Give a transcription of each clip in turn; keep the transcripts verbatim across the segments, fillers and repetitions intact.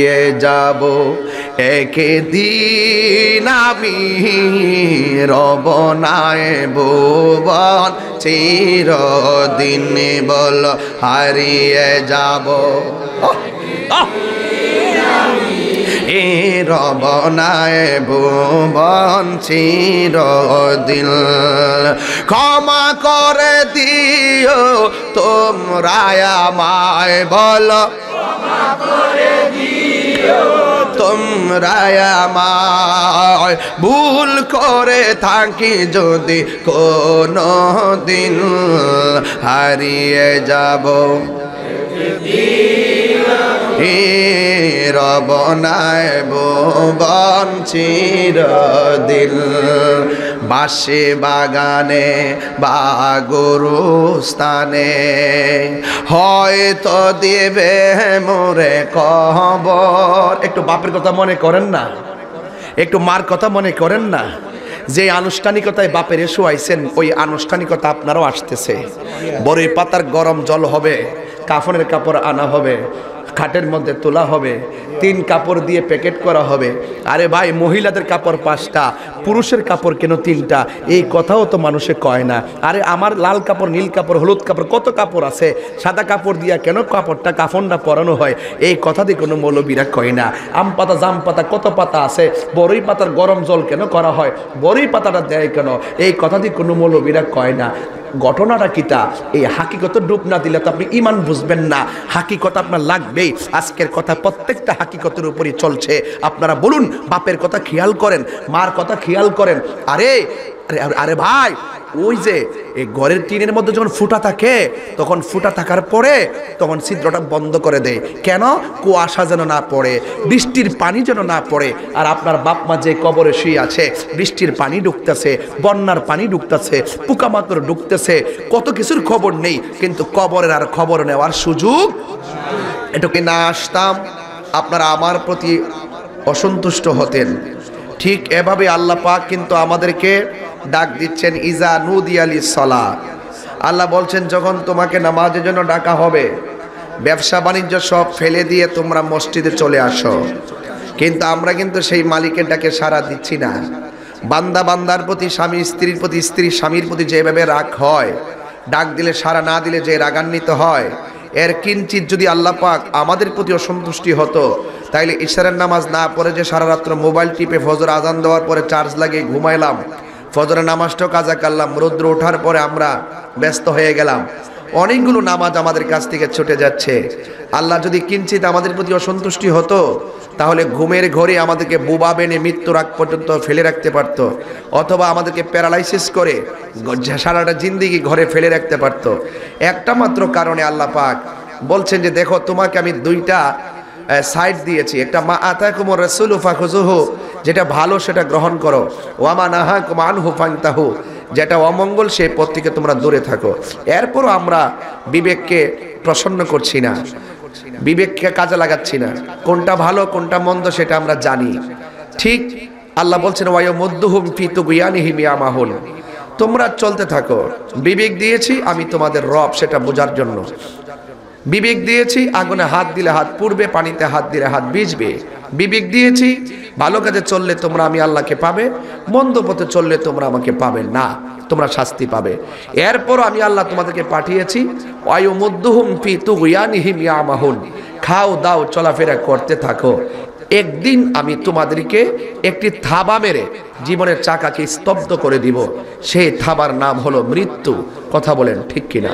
হারিয়ে যাব একদিন আমি রব নাই ভুবন চিরদিন বল হারিয়ে যাব এ রব নাই ভুবন চিরদিন ক্ষমা করে দিও তোমরা আমায় বলো তোমরা আমায় ভুল করে থাকি যদি কোনো দিন হারিয়ে যাব হে রব নাই ভুবন চিরদিন বাঁশি বাগানে বা গুরুস্থানে হয়তো দিবে মোরে কবর। একটু বাপের কথা মনে করেন না, একটু মার কথা মনে করেন না। যে আনুষ্ঠানিকতায় বাপের এসো আইছেন ওই আনুষ্ঠানিকতা আপনারও আসতেছে। বড়ই পাতার গরম জল হবে, কাফনের কাপড় আনা হবে, খাটের মধ্যে তোলা হবে, তিন কাপড় দিয়ে প্যাকেট করা হবে। আরে ভাই, মহিলাদের কাপড় পাঁচটা, পুরুষের কাপড় কেন তিনটা? এই কথাও তো মানুষে কয় না। আরে আমার লাল কাপড়, নীল কাপড়, হলুদ কাপড়, কত কাপড় আছে, সাদা কাপড় দিয়া কেন কাপড়টা কাফনটা পরানো হয়? এই কথা দিয়ে কোনো মৌলবীরা কয় না। আম পাতা, জাম পাতা, কত পাতা আছে, বড়ই পাতার গরম জল কেন করা হয়, বড়ই পাতাটা দেয় কেন? এই কথা দিয়ে কোনো মৌলবীরা কয় না। ঘটনাটা কিটা? এই হাকিকত ডুব না দিলে তো আপনি ইমান বুঝবেন না। হাকিকত আপনার লাগবেই। আজকের কথা প্রত্যেকটা হাকিকতের উপরই চলছে। আপনারা বলুন, বাপের কথা খেয়াল করেন, মার কথা খেয়াল করেন। আরে আরে আরে ভাই, ওই যে এই ঘরের টিনের মধ্যে যখন ফুটা থাকে, তখন ফুটা থাকার পরে তখন ছিদ্রটা বন্ধ করে দেয় কেন? কুয়াশা যেন না পড়ে, বৃষ্টির পানি যেন না পড়ে। আর আপনার বাপ মা যে কবরে শুয়ে আছে, বৃষ্টির পানি ঢুকতেছে, বন্যার পানি ঢুকতেছে, পোকামাকড় ঢুকতেছে, কত কিছুর খবর নেই, কিন্তু কবরের আর খবর নেওয়ার সুযোগ। এটাকে না আসতাম, আপনারা আমার প্রতি অসন্তুষ্ট হতেন। ঠিক এভাবে আল্লাহ পাক কিন্তু আমাদেরকে ডাক দিচ্ছেন, ইজা নুদিয়া লিস-সালাহ। আল্লাহ বলছেন, যখন তোমাকে নামাজের জন্য ডাকা হবে, ব্যবসা বাণিজ্য সব ফেলে দিয়ে তোমরা মসজিদে চলে আসো। কিন্তু আমরা কিন্তু সেই মালিকের ডাকে সাড়া দিচ্ছি না। বান্দা বান্দার প্রতি, স্বামী স্ত্রীর প্রতি, স্ত্রী স্বামীর প্রতি যেভাবে রাগ হয়, ডাক দিলে সাড়া না দিলে যে রাগান্বিত হয়, এর কিঞ্চিত যদি আল্লাহ পাক আমাদের প্রতি অসন্তুষ্টি হতো, তাইলে ইশারের নামাজ না পড়ে যে সারা রাত্র মোবাইল টিপে ফজর আজান দেওয়ার পরে চার্জ লাগিয়ে ঘুমাইলাম, ফজরের নামাজটাও কাজা করলাম, রৌদ্র ওঠার পরে আমরা ব্যস্ত হয়ে গেলাম, অনেকগুলো নামাজ আমাদের কাছ থেকে ছুটে যাচ্ছে। আল্লাহ যদি কিঞ্চিত আমাদের প্রতি অসন্তুষ্টি হতো, তাহলে ঘুমের ঘরে আমাদেরকে বোবা বেনে মৃত্যুর আগ পর্যন্ত ফেলে রাখতে পারত, অথবা আমাদেরকে প্যারালাইসিস করে সারাটা জিন্দিগি ঘরে ফেলে রাখতে পারত। একটা মাত্র কারণে আল্লাহ পাক বলছেন যে, দেখো তোমাকে আমি দুইটা সাইড দিয়েছি। একটা মা আতাকুমুর রাসূলু ফাখুযুহু, যেটা ভালো সেটা গ্রহণ করো, ওয়া মা নাহাকুম আনহু ফান্তাহু, যেটা অমঙ্গল সেই পথ থেকে তোমরা দূরে থাকো। এরপরও আমরা বিবেককে প্রসন্ন করছি না, বিবেককে কাজে লাগাচ্ছি না। কোনটা ভালো কোনটা মন্দ সেটা আমরা জানি। ঠিক আল্লাহ বলছেন, ওয়ায়ুমুদ্দুহুম ফি তুগয়ানিহিম ইয়ামাহুন, তোমরা চলতে থাকো। বিবেক দিয়েছি আমি তোমাদের রব, সেটা বোঝার জন্য। বিবেক দিয়েছি আগুনে হাত দিলে হাত পুড়বে, পানিতে হাত দিলে হাত ভিজবে। বিবেক দিয়েছি ভালো কাজে চললে তোমরা আমি আল্লাহকে পাবে, মন্দ পথে চললে তোমরা আমাকে পাবে না, তোমরা শাস্তি পাবে। এরপর আমি আল্লাহ তোমাদেরকে পাঠিয়েছি, ওয়ায়ুমুদ্দুহুম ফি তুগয়ানিহিম ইয়ামাহুন, খাও দাও চলাফেরা করতে থাকো। একদিন আমি তোমাদেরকে একটি থাবা মেরে জীবনের চাকাকে স্তব্ধ করে দিব। সেই থাবার নাম হলো মৃত্যু। কথা বলেন ঠিক কিনা?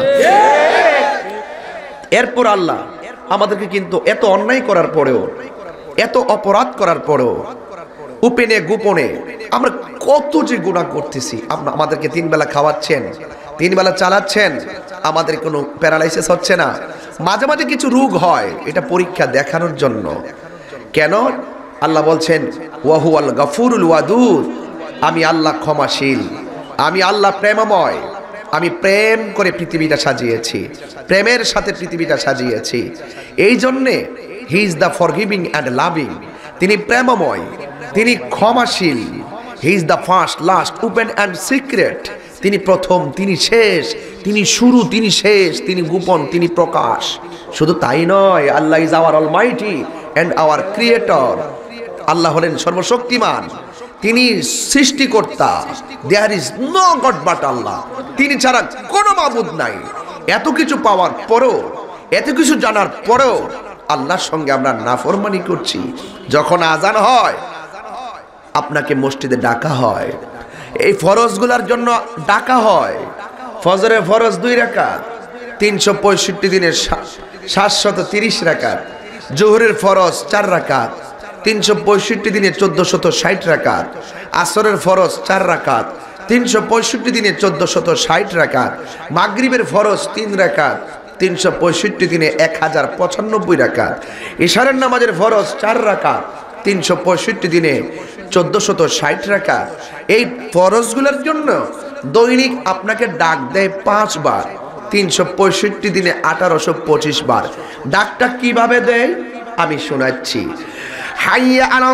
এরপর আল্লাহ আমাদেরকে কিন্তু এত অন্যায় করার পরেও, এত অপরাধ করার পরেও, উপেনে গোপনে আমরা কত যে গুনাহ করতেছি। আমাদেরকে তিন বেলা খাওয়াচ্ছেন, তিন বেলা চালাচ্ছেন, আমাদের কোনো প্যারালাইসিস হচ্ছে না। মাঝে মাঝে কিছু রোগ হয়, এটা পরীক্ষা দেখানোর জন্য। কেন? আল্লাহ বলছেন, ওয়া হুয়াল গাফুরুল ওয়াদুদ, আমি আল্লাহ ক্ষমাশীল, আমি আল্লাহ প্রেমময়, আমি প্রেম করে পৃথিবীটা সাজিয়েছি, প্রেমের সাথে পৃথিবীটা সাজিয়েছি। এই জন্যে he is the forgiving and loving, তিনি প্রেমময়, তিনি ক্ষমাশীল। He is the first, last, open and secret, তিনি প্রথম, তিনি শেষ, তিনি শুরু, তিনি শেষ, তিনি গোপন, তিনি প্রকাশ। শুধু তাই নয়, Allah is our almighty and our creator. Allah হলেন সর্বশক্তিমান, তিনি সৃষ্টিকর্তা। There is no god but Allah, তিনি ছাড়া কোনো মাবুদ নাই। এত কিছু পাওয়ার পরেও, এত কিছু জানার পরেও আল্লাহর সঙ্গে আমরা নাফরমানি করছি। যখন আজান হয় আপনাকে মসজিদে ডাকা হয়, এই ফরজগুলোর জন্য ডাকা হয়। ফজরের ফরজ দুই রাকাত, তিনশো পঁয়ষট্টি দিনের সাতশত তিরিশ রাকাত। জোহরের ফরজ চার রাকাত, তিনশো পঁয়ষট্টি দিনে চোদ্দ শত ষাট রাকাত। আসরের ফরজ চার রাকাত, তিনশো পঁয়ষট্টি দিনে চোদ্দ শত ষাট রাকাত। মাগরিবের ফরজ তিন রাকাত, তিনশো পঁয়ষট্টি দিনে এক হাজার পঁচানব্বই রাকাত। ইশারের নামাজের ফরজ চার রাকাত, তিনশো পঁয়ষট্টি দিনে চোদ্দ শত ষাট রাকাত। এই ফরজগুলোর জন্য দৈনিক আপনাকে ডাক দেয় পাঁচবার, তিনশো পঁয়ষট্টি দিনে আঠারোশো পঁচিশ বার। ডাকটা কিভাবে দেয় আমি শোনাচ্ছি। হাইয়া আলা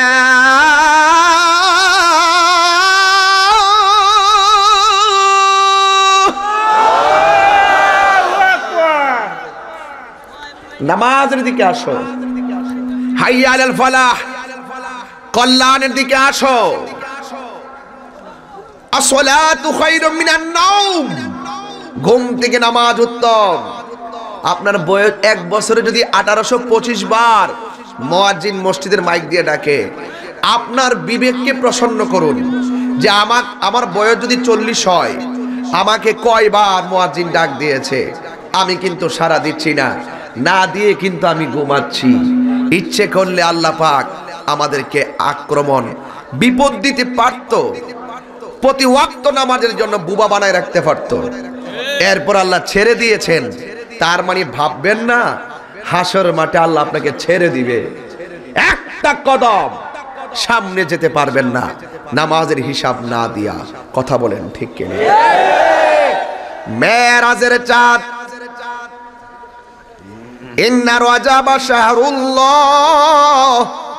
সালাহ, নামাজের দিকে আসো। হাইয়া আলাল ফালাহ, কল্যাণের দিকে আসো। আসসালাতু খায়রুম মিনান নাওম, ঘুম থেকে নামাজ উত্তম। আপনার বয়স এক বছরে যদি আঠারোশো পঁচিশ বার মুয়াজ্জিন মসজিদের মাইক দিয়ে ডাকে, আপনার বিবেককে প্রসন্ন করুন যে আমার আমার বয়স যদি চল্লিশ হয়, আমাকে কয়বার মুয়াজ্জিন ডাক দিয়েছে, আমি কিন্তু সাড়া দিচ্ছি না, না দিয়ে কিন্তু আমি ঘুমাচ্ছি। ইচ্ছে করলে আল্লাহ পাক আমাদেরকে আক্রমণ বিপদ দিতে পারত, প্রতি ওয়াক্ত নামাজের জন্য বুবা বানায় রাখতে পারত। এরপর আল্লাহ ছেড়ে দিয়েছেন, তার মানে ভাববেন না হাসর মাঠে আল্লাহ আপনাকে ছেড়ে দিবে, একটা কদম সামনে যেতে পারবেন না নামাজের হিসাব না দিয়া। কথা বলেন ঠিক কিনা? মেরাজের চাঁদ, ইন্না রাজাবা শাহরুল্লাহ,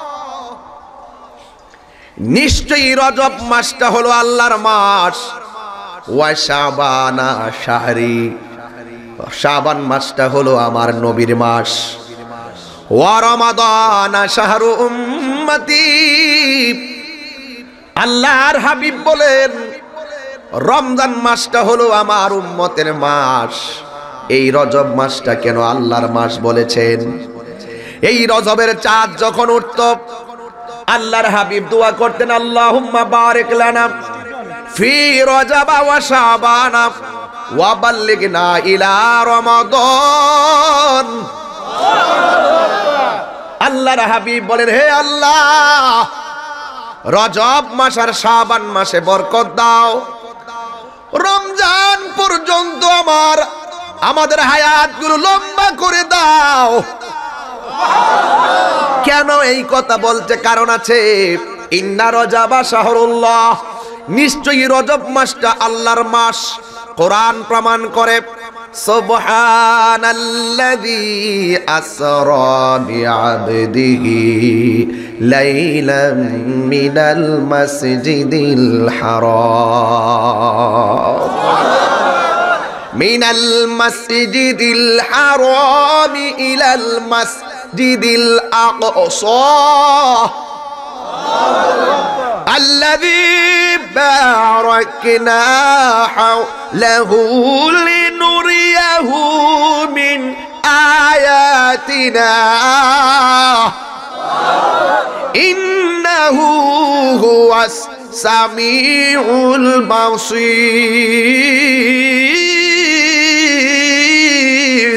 নিশ্চয়ই রজব মাসটা হলো আল্লাহর মাস। ওয়া শাবানা শাহরি, শাবান মাসটা হলো আমার নবীর মাস। ওয়া রমাদানা শাহরু উম্মতি, আল্লাহর হাবিব বলেন রমজান মাসটা হলো আমার উম্মতের মাস। এই রজব মাসটা কেন আল্লাহর মাস বলেছেন? এই রজবের চাঁদ যখন উঠত আল্লাহর হাবিব দোয়া করতেন, আল্লাহুম্মা বারিক লানা ফি রজব ওয়া শাবানা ওয়া বাল্লিগনা ইলা রমাদান। আল্লাহর হাবিব বলেন, হে আল্লাহ, রজব মাস আর শাবান মাসে বরকত দাও, রমজান পর্যন্ত আমার আমাদের হায়াতগুলো লম্বা করে দাও। কেন এই কথা বলছে? কারণ আছে। ইন্না রজাবা শাহরুল্লাহ, নিশ্চয়ই রজব মাসটা আল্লাহর মাস। কোরআন প্রমাণ করে, সুবহানাল্লাযী আসরা বিআবদিহি লাইলাম মিনাল মাসজিদিল হারাম মিনাল মাসজিদিল হারাম ইলাল মাসজিদিল আকসা আল্লাযী বারাকনা হাওলাহু লিনুরিয়াহু মিন আয়াতিনা ইন্নাহু হুয়াস সামিউল বাসীর।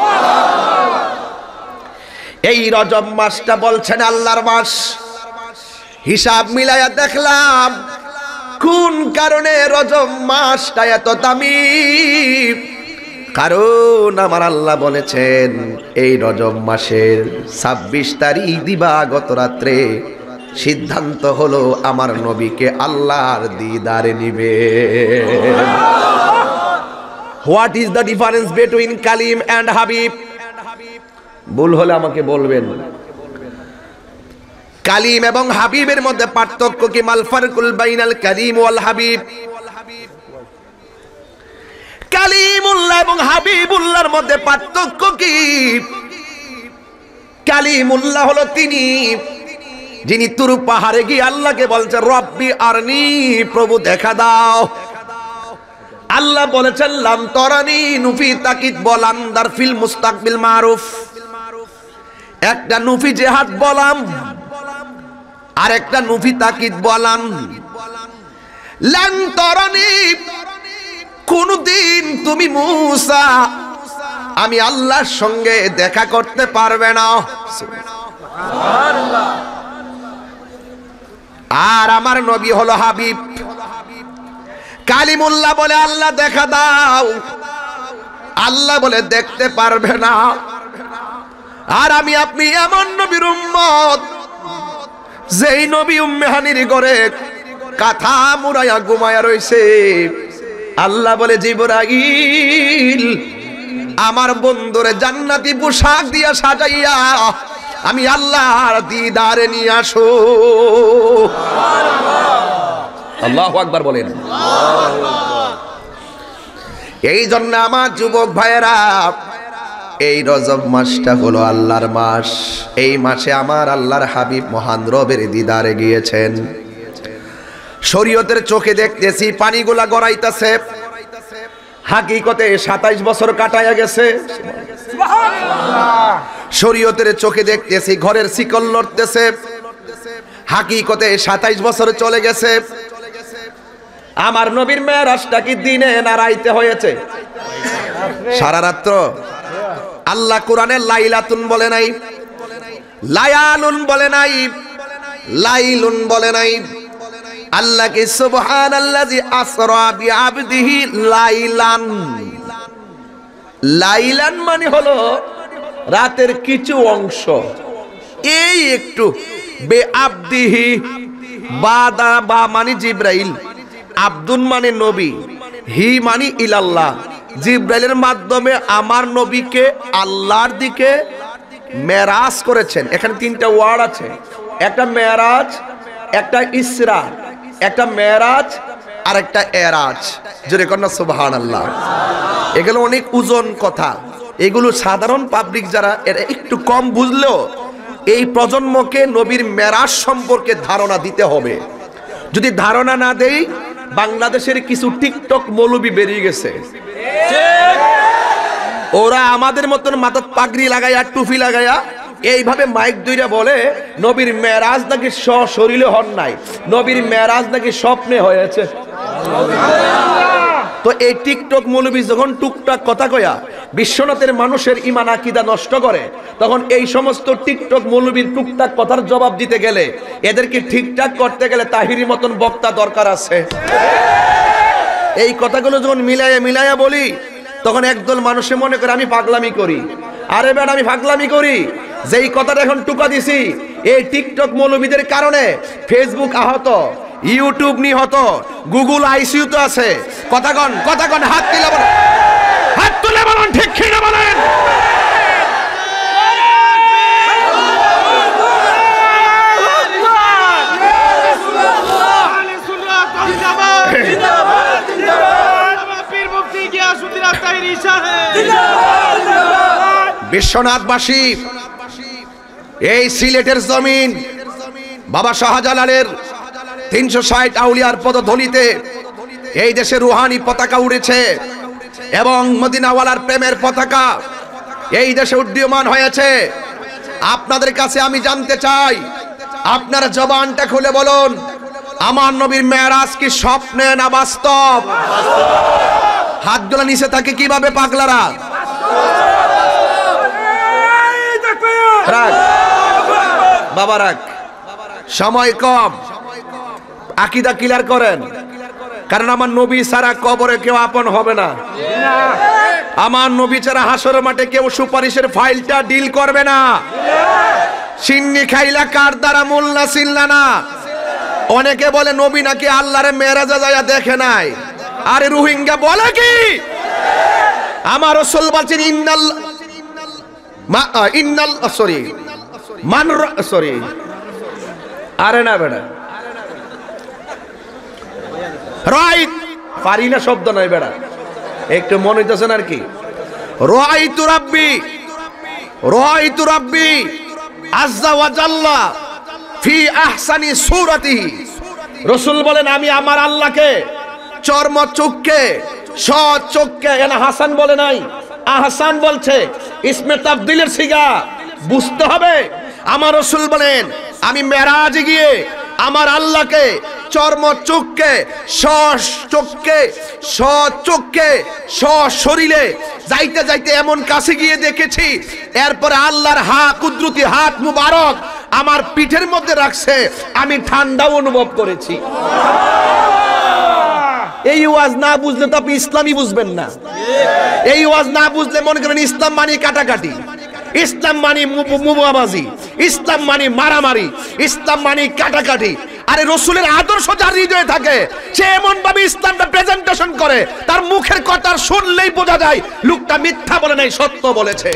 এই রজব মাসটা বলছেন আল্লাহর মাস। হিসাব মিলায়া দেখলাম কোন কারণে রজব মাসটা এত দামি। কারণ আমার আল্লাহ বলেছেন এই রজব মাসের ছাব্বিশ তারিখ দিবাগত রাত্রে সিদ্ধান্ত হলো আমার নবীকে আল্লাহর দিদারে নিবে। What is the difference between Kalim and Habib? ভুল হলে আমাকে বলবেন। কালিম এবং হাবিবের মধ্যে পার্থক্য কি? মাল ফারকুল বাইনাল কালিম ওয়াল হাবিব? কালিমুল্লাহ এবং হাবিবুল্লাহর মধ্যে পার্থক্য কি? কালিমুল্লাহ হলো তিনি যিনি তুর পাহাড়ে গিয়ে আল্লাহকে বলছে রব্বি আরনি, প্রভু দেখা দাও। আল্লাহ বলেছেন লাম তরানি নুফি তাকিদ বলাম দার ফিল মুস্তাকবিল মারুফ। একটা নুফি জেহাদ বলাম আর একটা নুফি তাকিদ বলাম। লাম তরানি, কোনদিন তুমি মূসা আমি আল্লাহর সঙ্গে দেখা করতে পারবে না। আর আমার নবী হলো হাবিব। কালিমুল্লাহ বলে আল্লাহ দেখা দাও, আল্লাহ বলে দেখতে পারবে না। আর আমি আপনি এমন নবীর উম্মত যেই নবী উম্মে হানির ঘরে কাঁথা মুড়াইয়া ঘুমায়া রইছে। আল্লাহ বলে জিবরাইল আমার বন্ধুরে জান্নাতি পোশাক দিয়া সাজাইয়া আমি আল্লাহর দিদারে নিয়ে আসো। আল্লাহু আকবার বলেন। এই জন্য আমার যুবক ভাইয়েরা, এই রজব মাসটা হলো আল্লাহর মাস। এই মাসে আমার আল্লাহর হাবিব মহান রবের দিদারে গিয়েছেন। শরীয়তের চোখে দেখতেছি পানিগুলা গড়াইতেছে, হাকিকতে সাতাইশ বছর কাটাইয়া গেছে। শরীয়তের চোখে দেখতেছি ঘরের শিকল লড়তেছে, হাকিকতে সাতাইশ বছর চলে গেছে। আমার নবীর মেরাজটা কি দিনে না রাইতে হয়েছে? সারা রাত্র। আল্লাহ কোরআনে লাইলাতুন বলে নাই, লায়ালুন বলে নাই, লাইলুন বলে নাই। আল্লাহ কি সুবহানাল্লাযী আসরা বিআবদিহি লাইলান। লাইলান মানে হলো রাতের কিছু অংশ, এই একটু। বেআবদিহি, বাদা বা মানে জিবরাইল, আব্দুন মানে নবী, হি মানে ইলাল্লাহ। জিবরাইলের মাধ্যমে আমার নবীকে আল্লাহর দিকে মেরাজ করেছেন। এখানে তিনটা ওয়ার্ড আছে, একটা মেরাজ, একটা ইসরা, একটা মেরাজ আর একটা এরাজ। জোরে কন্যা সুবহানাল্লাহ। এগুলো অনেক ওজন কথা, এগুলো সাধারণ পাবলিক যারা এরা একটু কম বুঝলেও এই প্রজন্মকে নবীর মেরাজ সম্পর্কে ধারণা দিতে হবে। যদি ধারণা না দেই, বাংলাদেশের কিছু টিকটক মৌলবি বেরিয়ে গেছে, ওরা আমাদের মতন মাথাত পাগড়ি লাগাইয়া টুপি লাগাইয়া এইভাবে মাইক দইরা বলে নবীর মেরাজ নাকি সশরীরে হন নাই, নবীর মেরাজ নাকি স্বপ্নে হয়েছে। তো এই টিকটক মৌলবি যখন টুকটাক কথা কয়া বিশ্বনাথের মানুষের ঈমান আকীদা নষ্ট করে, তখন এই সমস্ত টিকটক মৌলবির টুকটাক কথার জবাব দিতে গেলে, এদেরকে ঠিকঠাক করতে গেলে তাহিরি মতন বক্তা দরকার আছে। এই কথাগুলো যখন মিলাইয়া মিলাইয়া বলি, তখন একদল মানুষে মনে করে আমি পাগলামি করি। আরে বেটা, আমি পাগলামি করি? যেই কথাটা এখন টুকা দিছি, এই টিকটক মৌলবিদের কারণে ফেসবুক আহত, ইউটিউব নিহত, গুগল আইসিইউ তো আছে। কথা কন, কথা কন, হাত তুলে বলেন, হাত তুলে বলেন, ঠিক কিনা বলেন। বিশ্বনাথবাসী, এই সিলেটের জমিন বাবা শাহজালালের তিনশো ষাট আউলিয়ার পদধূলিতে এই দেশে রুহানি পতাকা উড়েছে এবং মদিনাওয়ালার প্রেমের পতাকা এই দেশে উড্ডীয়মান হয়েছে। আপনাদের কাছে আমি জানতে চাই, আপনারা জবানটা খুলে বলুন, আমার নবীর মেরাজ কি স্বপ্নে না বাস্তব? হাতগুলো নিচে থাকে কিভাবে পাগলারা? রাখ বাবা, রাখ, সময় কম, আকীদা ক্লিয়ার করেন। কারণ আমার নবী ছাড়া কবরে কেউ আপন হবে না, আমার নবী ছাড়া হাসরের মাঠে কেউ সুপারিশের ফাইলটা ডিল করবে না। সিন্নি খাইলা কার দ্বারা মোল্লা চিল্লা না। অনেকে বলে নবী নাকি আল্লাহরে মেরাজে যায়া দেখে নাই। আরে রোহিঙ্গা বলে কি? আমার রাসূল বলেন ইন্নাল মা ইন্নাল সরি মান সরি আরে না বেটা, রাইট পারি না শব্দ নাই বেটা, একটু মনে হইতেছেন আর কি। রাইতু রাব্বি, রাইতু রাব্বি, আজ্জা ওয়া জাল্লা ফি আহসানি সূরাতিহি। রাসূল বলেন আমি আমার আল্লাহকে চর্ম চোখকে সৎ চোখকে, এনা হাসান বলে নাই, আহসান বলছে, ইসমে তাবদীলের সিগা, বুঝতে হবে। আমার রাসূল বলেন আমি মেরাজে গিয়ে আমার আল্লাহকে চর্ম চোখকে সৎ চোখকে সৎ চোখকে সৎ শরীরে যাইতে যাইতে এমন কাছে গিয়ে দেখেছি, এরপরে আল্লাহর হা কুদরতি হাত মুবারক আমার পিঠের মধ্যে রাখছে, আমি ঠান্ডা অনুভব করেছি। এই ওয়াজ না বুঝলে তো আপনি ইসলামই বুঝবেন না। এই ওয়াজ না বুঝলে মনে করেন ইসলাম মানে কাটাকাটি, ইসলাম মানে মুবাবাজি, ইসলাম মানে মারামারি, ইসলাম মানে কাটাকাটি। আরে রাসূলের আদর্শ যার হৃদয়ে থাকে সে এমন ভাবে ইসলামটা প্রেজেন্টেশন করে, তার মুখের কথা শুনলেই বোঝা যায় লোকটা মিথ্যা বলে নাই, সত্য বলেছে।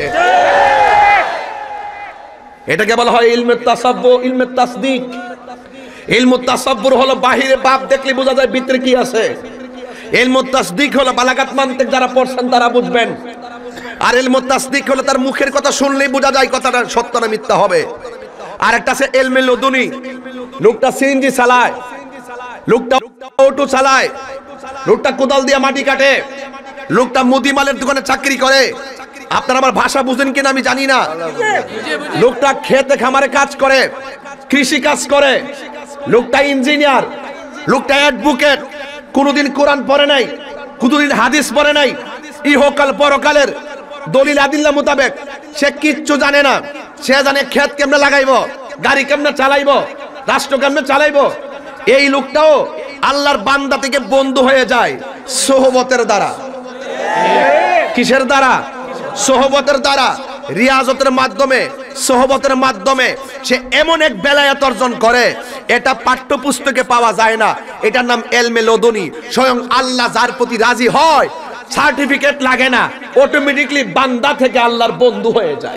এটাকে বলা হয় ইলমে তাসাব্বুর, ইলমে তাসদিক। ইলমে তাসাব্বুর হলো বাহিরে বাপ দেখলে বোঝা যায় ভিতরে কি আছে। ইলমে তাসদিক হলো বালাগাত মানতিক যারা পড়ছেন তারা বুঝবেন। আর ইলমে তাসদিক হলো তার মুখের কথা শুনলেই বোঝা যায় কথাটা সত্য না মিথ্যা হবে। আর একটা আছে ইলমে লদুনি, লোকটা সিএনজি চালায়, লোকটা অটো চালায়, লোকটা কোদাল দিয়ে মাটি কাটে, লোকটা মুদিমালের দোকানে চাকরি করে। আপনারা আমার ভাষা বুঝেন কিনা আমি জানি না। লোকটা খেতে খামারে কাজ করে, কৃষি কাজ করে, লোকটা ইঞ্জিনিয়ার, লোকটা অ্যাডভোকেট, কোনোদিন কোরআন পড়ে নাই, কোনোদিন হাদিস পড়ে নাই, ইহকাল পরকালের দলিল আদিল্লা মোতাবেক সে কিচ্ছু জানে না। সে জানে ক্ষেত কেমনে লাগাইবো, গাড়ি কেমনে চালাইবো, রাষ্ট্র কেমনে চালাইবো। এই লোকটাও আল্লাহর বান্দা থেকে বন্ধু হয়ে যায় সোহবতের দ্বারা। কিসের দ্বারা? সোহবতের দ্বারা, রিয়াজতের মাধ্যমে, সোহবতের মাধ্যমে সে এমন এক বেলায়েত অর্জন করে, এটা পাঠ্যপুস্তকে পাওয়া যায় না। এটার নাম ইলমে লদুনি। স্বয়ং আল্লাহ যার প্রতি রাজি হয়, সার্টিফিকেট লাগে না, অটোমেটিকলি বান্দা থেকে আল্লাহর বন্ধু হয়ে যায়।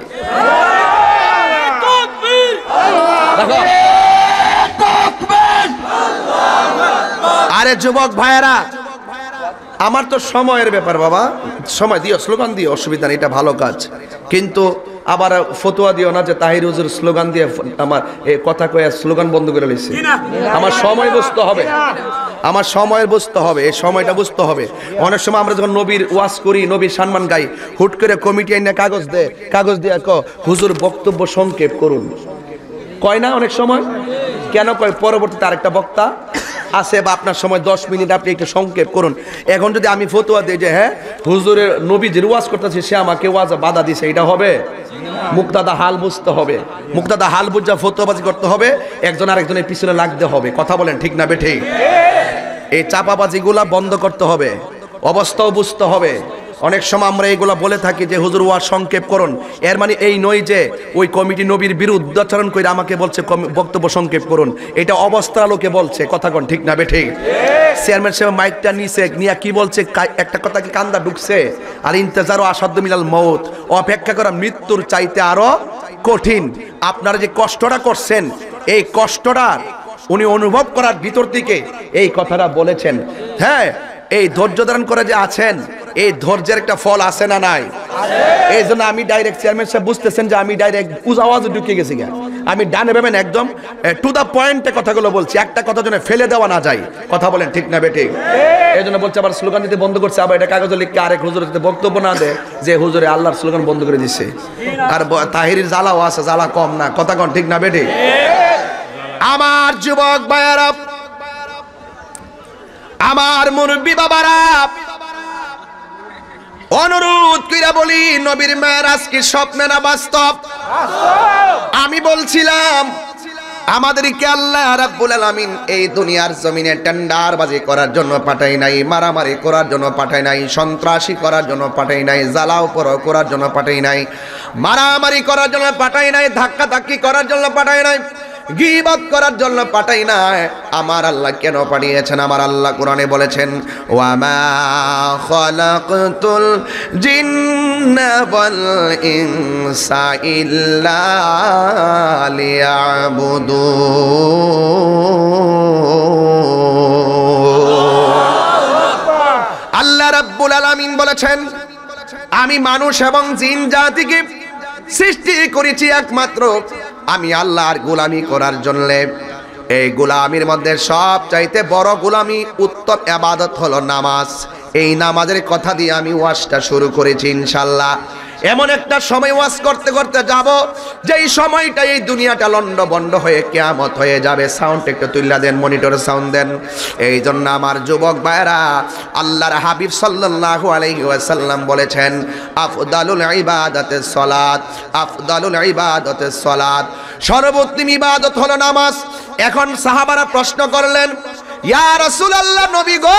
আরে যুবক ভাইয়েরা, আমার তো সময়ের ব্যাপার বাবা, সময় দিও, স্লোগান দিও, অসুবিধা নেই, এটা ভালো কাজ। কিন্তু আবার ফতোয়া দিও না যে তাহির হুজুর স্লোগান দিয়ে আমার এই কথা কয়ে স্লোগান বন্ধ করে লইছে। আমার সময় বুঝতে হবে, আমার সময়ের বুঝতে হবে, এই সময়টা বুঝতে হবে। অনেক সময় আমরা যখন নবীর ওয়াজ করি, নবীর সম্মান গাই, হুট করে কমিটি এনে কাগজ দে, কাগজ দিয়ে ক হুজুর বক্তব্য সংক্ষেপ করুন, কয় না অনেক সময়। কেন কয়? পরবর্তীতে আরেকটা বক্তা আছে বা আপনার সময় দশ মিনিট আপনি একটু সংক্ষেপ করুন। এখন যদি আমি ফতোয়া দিই যে হ্যাঁ হুজুরের নবী যে ওয়াজ করতেছে সে আমাকে ওয়াজ বাধা দিছে, এটা হবে? মুক্তাদা হাল বুঝতে হবে, মুক্তাদা হাল বুঝা ফতোয়াবাজি করতে হবে, একজন আরেকজনের পিছনে লাগতে হবে। কথা বলেন ঠিক না বেঠিক? এই চাপাবাজিগুলা বন্ধ করতে হবে, অবস্থাও বুঝতে হবে। অনেক সময় আমরা এইগুলা বলে থাকি যে হুজুর ওয়াজ সংক্ষেপ করুন, এর মানে এই নয় যে ওই কমিটি নবীর বিরুদ্ধে আচরণ করে আমাকে বলছে বক্তব্য সংক্ষেপ করুন, এটা অবস্থার লোকে বলছে। কথা কোন ঠিক না বেঠিক? চেয়ারম্যান সাহেব মাইকটা নিচে নিয়ে কি বলছে, একটা কথা কি কান্দা ঢুকছে, আর ইন্তেজারও আসাদ্দ মিনাল মউত, অপেক্ষা করা মৃত্যুর চাইতে আরো কঠিন। আপনারা যে কষ্টটা করছেন, এই কষ্টটা উনি অনুভব করার ভিতর থেকে এই কথাটা বলেছেন। হ্যাঁ, এই ধৈর্য ধারণ করে যে আছেন, এই ধৈর্যের একটা ফল আছে না নাই? এই জন্য আমি ডাইরেক্ট, চেয়ারম্যান সাহেব বুঝতেছেন যে আমি ডাইরেক্ট আওয়াজ ঢুকে গেছি, আমি ডানে ভাবেন একদম টু দা পয়েন্টে কথাগুলো বলছি, একটা কথা যেন ফেলে দেওয়া না যায়। কথা বলেন ঠিক না বেঠিক? এই জন্য বলছে আবার স্লোগান দিতে বন্ধ করছে, আবার এটা কাগজে লিখে আরেক হুজুর যদি বক্তব্য না দেয় যে হুজুরে আল্লাহর স্লোগান বন্ধ করে দিচ্ছে। আর তাহিরির জ্বালাও আছে, জ্বালা কম না। কথা কন ঠিক না বেঠিক? আমার যুবক ভাইয়ারা, আমার মুরব্বি বাবারা, অনুরোধ কইরা বলি, নবীর মেরাজ কি স্বপ্নে না বাস্তব? আমি বলছিলাম আমাদেরকে আল্লাহ রাব্বুল আলামিন এই দুনিয়ার জমিনে টেন্ডারবাজি করার জন্য পাঠাই নাই, মারামারি করার জন্য পাঠাই নাই, সন্ত্রাসী করার জন্য পাঠাই নাই, জ্বালাও পোড়াও করার জন্য পাঠাই নাই, মারামারি করার জন্য পাঠাই নাই, ধাক্কা ধাক্কি করার জন্য পাঠাই নাই, গীবত করার জন্য পাঠাই না। আমার আল্লাহ কেন পাঠিয়েছেন? আমার আল্লাহ কোরআনে বলেছেন, ওয়া মা খালাকতুল জিন্না ওয়াল ইনসা ইল্লা লিয়াবুদুন। আল্লাহ রাব্বুল আলামিন বলেছেন, আমি মানুষ এবং জিন জাতিকে সৃষ্টি করেছি একমাত্র আমি আল্লাহর গোলামি করার জন্য। এই গোলামির মধ্যে সব চাইতে বড় গোলামি, উত্তম ইবাদত হলো নামাজ। এই নামাজের কথা দিয়ে আমি ওয়াজটা শুরু করেছি ইনশাআল্লাহ। এমন একটা সময় ওয়াজ করতে করতে যাব, যেই সময়টা এই দুনিয়াটা লন্ড বন্ড হয়ে কিয়ামত হয়ে যাবে। সাউন্ড একটু তুইলা দেন, মনিটরে সাউন্ড দেন। এই জন্য আমার যুবক ভাইরা, আল্লাহর হাবিব সাল্লাল্লাহু আলাইহি ওয়াসাল্লাম বলেছেন, আফদালুল ইবাদাতিস সালাত, আফদালুল ইবাদাতিস সালাত, সর্বোত্তম ইবাদত হলো নামাজ। এখন সাহাবারা প্রশ্ন করলেন, ইয়া রাসূলুল্লাহ, নবী গো,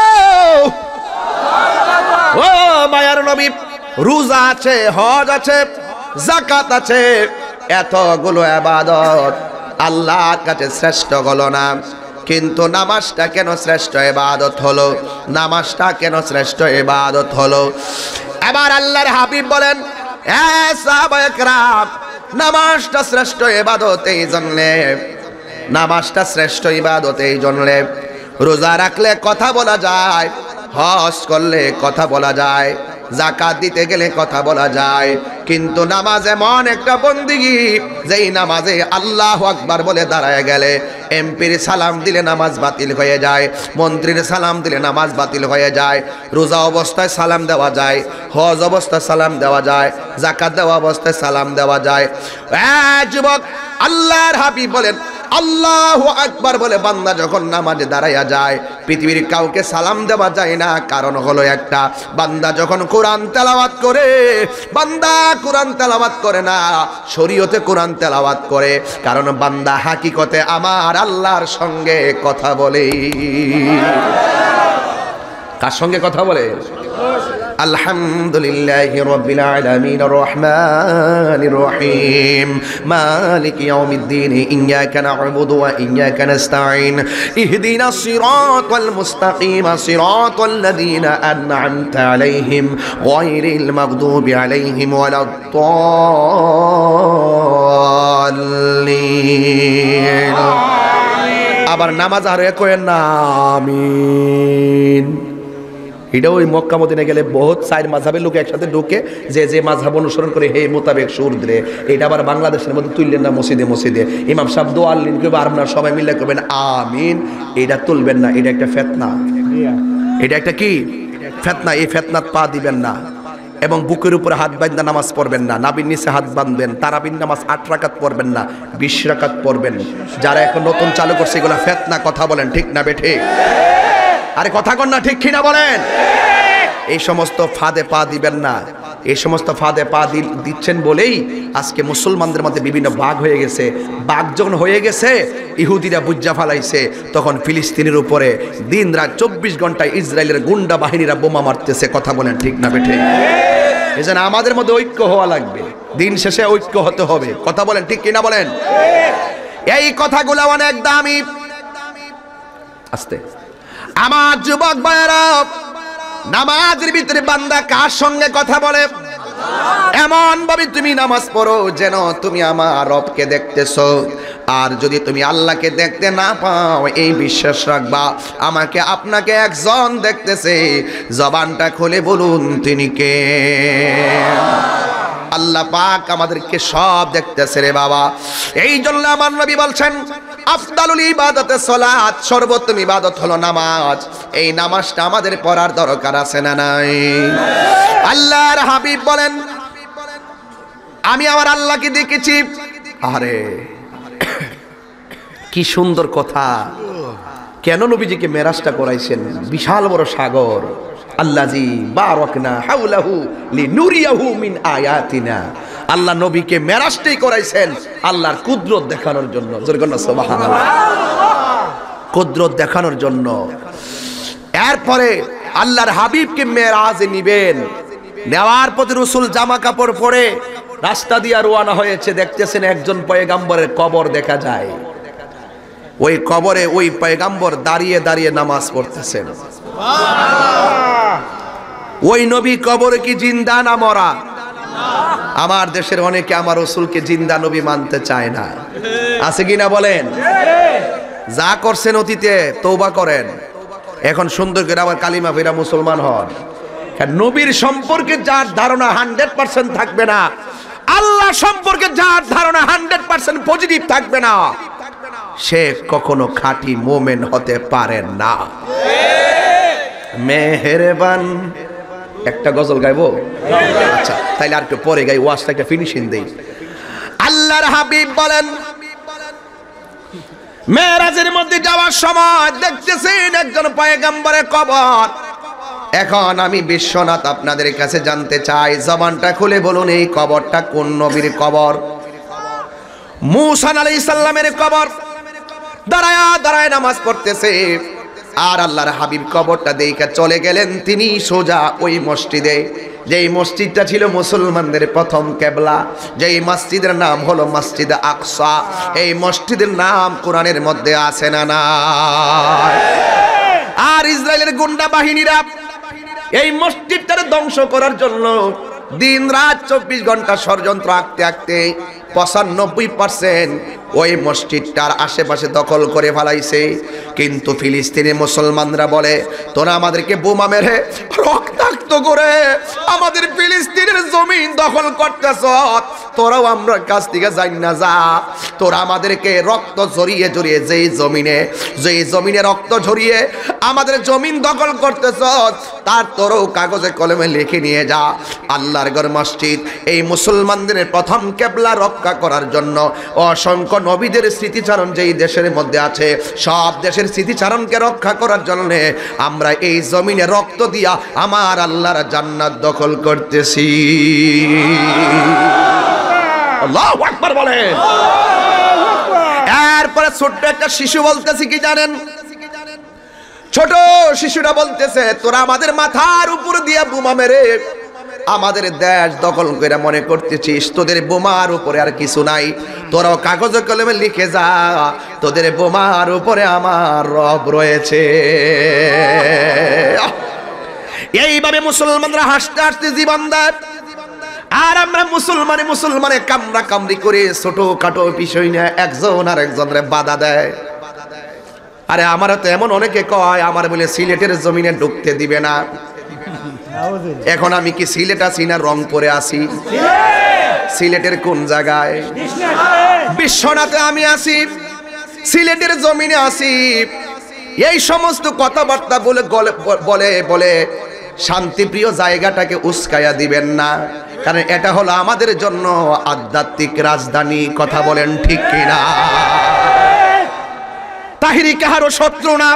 ও মায়ার নবী, রোজা আছে, হজ আছে, যাকাত আছে, এতগুলো ইবাদত আল্লাহর কাছে শ্রেষ্ঠ হলো না, কিন্তু নামাজটা কেন শ্রেষ্ঠ ইবাদত হলো? নামাজটা কেন শ্রেষ্ঠ ইবাদত হলো? এবার আল্লাহর হাবিব বলেন, এ সাহাবায়ে কেরাম, নামাজটা শ্রেষ্ঠ ইবাদত এই জন্যে, নামাজটা শ্রেষ্ঠ ইবাদত এই জন্যে, রোজা রাখলে কথা বলা যায়, হজ করলে কথা বলা যায়, যাকাত দিতে গেলে কথা বলা যায়, কিন্তু নামাজ এমন একটা বন্দেগী, যেই নামাজে আল্লাহু আকবার বলে দাঁড়ায় গেলে এমপির সালাম দিলে নামাজ বাতিল হয়ে যায়, মন্ত্রীর সালাম দিলে নামাজ বাতিল হয়ে যায়, রোজা অবস্থায় সালাম দেওয়া যায়, হজ অবস্থায় সালাম দেওয়া যায়, যাকাত দেওয়া অবস্থায় সালাম দেওয়া যায়। এ যুবক, আল্লাহর হাবিব বলেন, আল্লাহু আকবার বলে বান্দা যখন নামাজে দাঁড়াইয়া যায়, পৃথিবীর কাউকে সালাম দেওয়া যায় না। কারণ হলো একটা, বান্দা যখন কোরআন তেলাওয়াত করে, বান্দা কোরআন তেলাওয়াত করে না, শরীয়তে কোরআন তেলাওয়াত করে, কারণ বান্দা হাকিকতে আমার আল্লাহর সঙ্গে কথা বলে। কার সঙ্গে কথা বলে? আলহামদুলিল্লাহি রাব্বিল আলামিন, রহমানির রহিম, মালিকি ইয়াউমিদ্দিন, ইয়্যাকা না'বুদু ওয়া ইয়্যাকা নাস্তাঈন, ইহদিনাস সিরাতাল মুস্তাকিম, সিরাতাল লাযীনা আন'আমতা আলাইহিম, গায়রিল মাগদুবি আলাইহিম ওয়ালাদ-দাল্লিন। আবার নামাজ আর কইেন না আমিন। এটা ওই মক্কা মদিনা গেলে বহুত চার মাযহাবের লোক একসাথে ঢুকে, যে যে মাযহাব অনুসরণ করে হে মোতাবেক সুর দিলে। এটা আবার বাংলাদেশের মধ্যে তুললেন না মসজিদে মসজিদে, ইমাম সাহেব দোয়া আল্লিন করবে আর আপনারা সবাই মিলে করবেন আমিন, এটা তুলবেন না। এটা একটা ফিতনা, এটা একটা কি ফিতনা। এই ফিতনাত পা দিবেন না। এবং বুকের উপরে হাত বাঁধা নামাজ পড়বেন না, নাভির নিচে হাত বাঁধবেন। তারাবির নামাজ আট রাকাত পড়বেন না, বিশ রাকাত পড়বেন। যারা এখন নতুন চালু করছে এগুলো ফিতনা। কথা বলেন ঠিক না বেঠিক? আরে কথা কন না, ঠিক কিনা বলেন? এই সমস্ত ফাঁদে পা দিবেন না। এই সমস্ত ফাঁদে পা দিচ্ছেন বলেই আজকে মুসলমানদের মধ্যে বিভিন্ন বাঘ হয়ে গেছে। বাঘ যখন হয়ে গেছে, ইহুদিরা বুজ্জা ফালাইছে, তখন ফিলিস্তিনের উপরে দিন রাত চব্বিশ ঘন্টায় ইসরায়েলের গুন্ডা বাহিনীরা বোমা মারতেছে। কথা বলেন ঠিক না বেঠিক? এই জন্য আমাদের মধ্যে ঐক্য হওয়া লাগবে, দিন শেষে ঐক্য হতে হবে। কথা বলেন ঠিক কিনা বলেন? এই কথাগুলো অনেক দামি। আস্তে আমার যুবক ভাইরা, নামাজের ভিতরে বান্দা কার সঙ্গে কথা বলে? এমন ভাবে তুমি নামাজ পড়ো যেন তুমি আমার রবকে দেখতেছো। আর যদি তুমি আল্লাহকে দেখতে না পাও, এই বিশ্বাস রাখবা আমাকে আপনাকে একজন দেখতেছে। জবানটা খুলে বলুন তিনি কে? আল্লাহ পাক আমাদেরকে সব দেখতেছে রে বাবা। এই জন্য আমার নবী বলছেন, আফদালুল ইবাদাতিস সালাত, সর্বোত্তম ইবাদত হলো নামাজ। এই নামাজটা আমাদের পড়ার দরকার আছে না নাই? আল্লাহর হাবিব বলেন, আমি আমার আল্লাহকে দেখেছি। আরে কি সুন্দর কথা! কেন নবীজিকে মেরাজটা করাইছেন? বিশাল বড় সাগর, আল্লাযী বারাকনা হাওলাহু লিনুরিয়াহু মিন আয়াতিনা। আল্লাহ নবীকে মেরাজটাই করাইছেন আল্লাহর কুদরত দেখানোর জন্য। জোরে বলুন সুবহানাল্লাহ। কুদরত দেখানোর জন্য। এরপরে আল্লাহর হাবিবকে মেরাজে নিবেন। নেওয়ার পথে রাসূল জামা কাপড় পরে রাস্তা দিয়ে রওনা হয়েছে। দেখতেছেন একজন পয়গম্বরের কবর দেখা যায়। ওই কবরে ওই পয়গম্বর দাঁড়িয়ে দাঁড়িয়ে নামাজ পড়তেছেন। ওই নবী কবরে কি জিন্দা না মরা? আমার দেশের অনেকে আমার রাসূলকে জিন্দা নবী মানতে চায় না। আছে কিনা বলেন? যা করছেন অতীতে তওবা করেন, এখন সুন্দর করে আবার কালিমা ফিরা মুসলমান হন। নবীর সম্পর্কে যার ধারণা হান্ড্রেড পার্সেন্ট থাকবে না, আল্লাহ সম্পর্কে যার ধারণা হান্ড্রেড পার্সেন্ট পজিটিভ থাকবে না, সে কখনো খাঁটি মোমেন হতে পারে না। মেহেরবান একটা গজল গাইবো? আচ্ছা তাইলে আর একটু পরে গাই, ওয়াজটা একটা ফিনিশিং দেই। আল্লাহর হাবিব বলেন, মেরাজের মধ্যে যাওয়ার সময় দেখতেছেন একজন পয়গম্বরের কবর। এখন আমি বিশ্বনাথ আপনাদের কাছে জানতে চাই, জবানটা খুলে বলুন এই কবরটা কোন নবীর কবর? মূসা আলাইহিস সালামের কবর। দাঁড়ায় দাঁড়ায় নামাজ পড়তেছে, আর আল্লাহর হাবিব কবরটা দেখে চলে গেলেন তিনি সোজা ওই মসজিদে, যেই মসজিদটা ছিল মুসলমানদের প্রথম কেবলা, যেই মসজিদের নাম হলো মসজিদ আকসা। এই মসজিদের নাম কোরআনের মধ্যে আছে না নাই? আর ইসরায়েলের গুন্ডা বাহিনীরা এই মসজিদটাকে ধ্বংস করার জন্য দিন রাত চব্বিশ ঘন্টা ষড়যন্ত্র আঁকতে আঁকতে পঁচানব্বই পার্সেন্ট ওই মসজিদটার আশেপাশে দখল করে ফেলাইছে। কিন্তু ফিলিস্তিনি মুসলমানরা বলে, তোরা আমাদেরকে বোমা মেরে রক্তাক্ত করে আমাদের ফিলিস্তিনের জমিন দখল করতেছ, তোরাও আমরা কাছ থেকে যাই না যা। তোরা আমাদেরকে রক্ত ঝরিয়ে ঝরিয়ে যেই জমিনে যেই জমিনে রক্ত ঝরিয়ে আমাদের জমিন দখল করতেছ, তার তোরও কাগজে কলমে লিখে নিয়ে যা। আল্লাহর ঘর মসজিদ এই মুসলমানদের প্রথম কেবলা রক্ষা করার জন্য অসংখ্য নবীদের স্মৃতিচারণ যেই দেশের মধ্যে আছে, সব দেশের স্মৃতিচারণকে রক্ষা করার জন্য আমরা এই জমিনে রক্ত দিয়া আমার আল্লাহর জান্নাত দখল করতেছি। আল্লাহু আকবার বলেন। এরপরে ছোট্ট একটা শিশু বলতেছি কি জানেন? ছোট শিশুরা বলতেছে, তোরা আমাদের মাথার উপর দিয়ে বোমা মেরে আমাদের দেশ দখল করে মনে করতেছিস তোদের বোমার উপরে আর কিছু নাই, তোরাও কাগজে কলমে লিখে যা, তোদের বোমার উপরে আমার রব রয়েছে। এইভাবে মুসলমানরা হাসতে হাসতে জীবন দেয়, আর আমরা মুসলমানে মুসলমানে কামরা কামড়ি করে ছোট খাটো বিষয় নিয়ে একজন আর একজনের বাধা দেয়। আরে আমার তো এমন অনেকে কয় আমার বলে সিলেটের জমিনে ঢুকতে দিবে না। এখন আমি কি সিলেট আছি না রংপুরে আছি? সিলেটের কোন জায়গায়? বিশ্বনাথে আমি আছি, সিলেটের জমিনে আছি। এই সমস্ত কথাবার্তা বলে বলে বলে শান্তিপ্রিয় জায়গাটাকে উস্কায়া দিবেন না, কারণ এটা হলো আমাদের জন্য আধ্যাত্মিক রাজধানী। কথা বলেন ঠিক কিনা? তাহিরি কাহারও শত্রু না।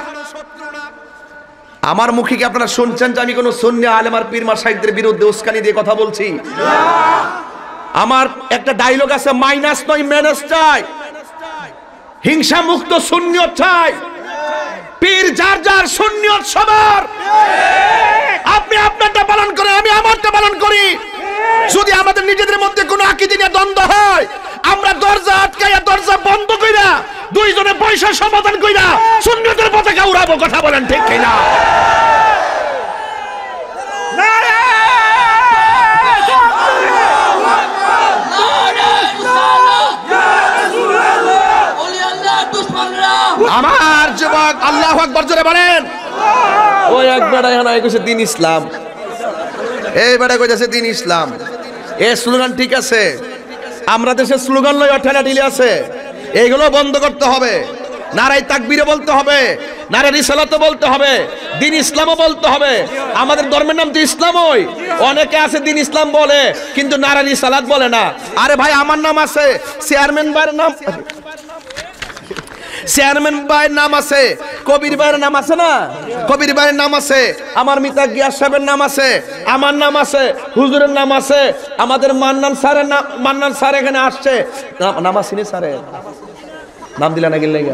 আমার মুখে কি আপনারা শুনছেন যে আমি কোনো সুন্নি আলেম আর পীর মাশাইখদের বিরুদ্ধে উস্কানি দিয়ে কথা বলছি? আমার একটা ডায়লগ আছে, মাইনাস নয় মেনাস চাই, হিংসা মুক্ত সুন্নিয়ত চাই। পীর যার যার, সুন্নিয়ত সবার। আপনি আপনারটা পালন করেন, আমি আমারটা পালন করি। যদি আমাদের নিজেদের মধ্যে কোনো আকীদা নিয়ে দ্বন্দ্ব হয়, আমরা দরজা আটকাইয়া দরজা বন্ধ কইরা দুইজনে পয়সা সমাধান কইরা সুন্নিয়তের পতাকা উড়াবো। কথা বলেন ঠিক কিনা? আমার যুবক আল্লাহু আকবার জোরে বলেন। ওই একবার এখন কইছে দিন ইসলাম, এই বেটা কইতাছে দিন ইসলাম। এই স্লোগান ঠিক আছে, আমরা দেশের স্লোগান লই অঠালা ঢিলে আছে, এইগুলো বন্ধ করতে হবে। নারায়ে তাকবীরও বলতে হবে, নারায়ে রিসালাতও বলতে হবে, দিন ইসলামও বলতে হবে। আমাদের ধর্মের নাম তো ইসলামই। অনেকে আছে দিন ইসলাম বলে কিন্তু নারায়ে রিসালাত বলে না। আরে ভাই আমার নাম আছে, চেয়ারম্যান ভাইয়ের নাম চেয়ারম্যান ভাইয়ের নাম আছে, কবির ভাইয়ের নাম আছে না, কবির ভাইয়ের নাম আছে, আমার মিতা গিয়াস সাহেবের নাম আছে, আমার নাম আছে, হুজুরের নাম আছে, আমাদের মান্নান স্যারের নাম, মান্নান স্যার এখানে আসছে, নাম আসেনি স্যারের নাম দিলা না গেলে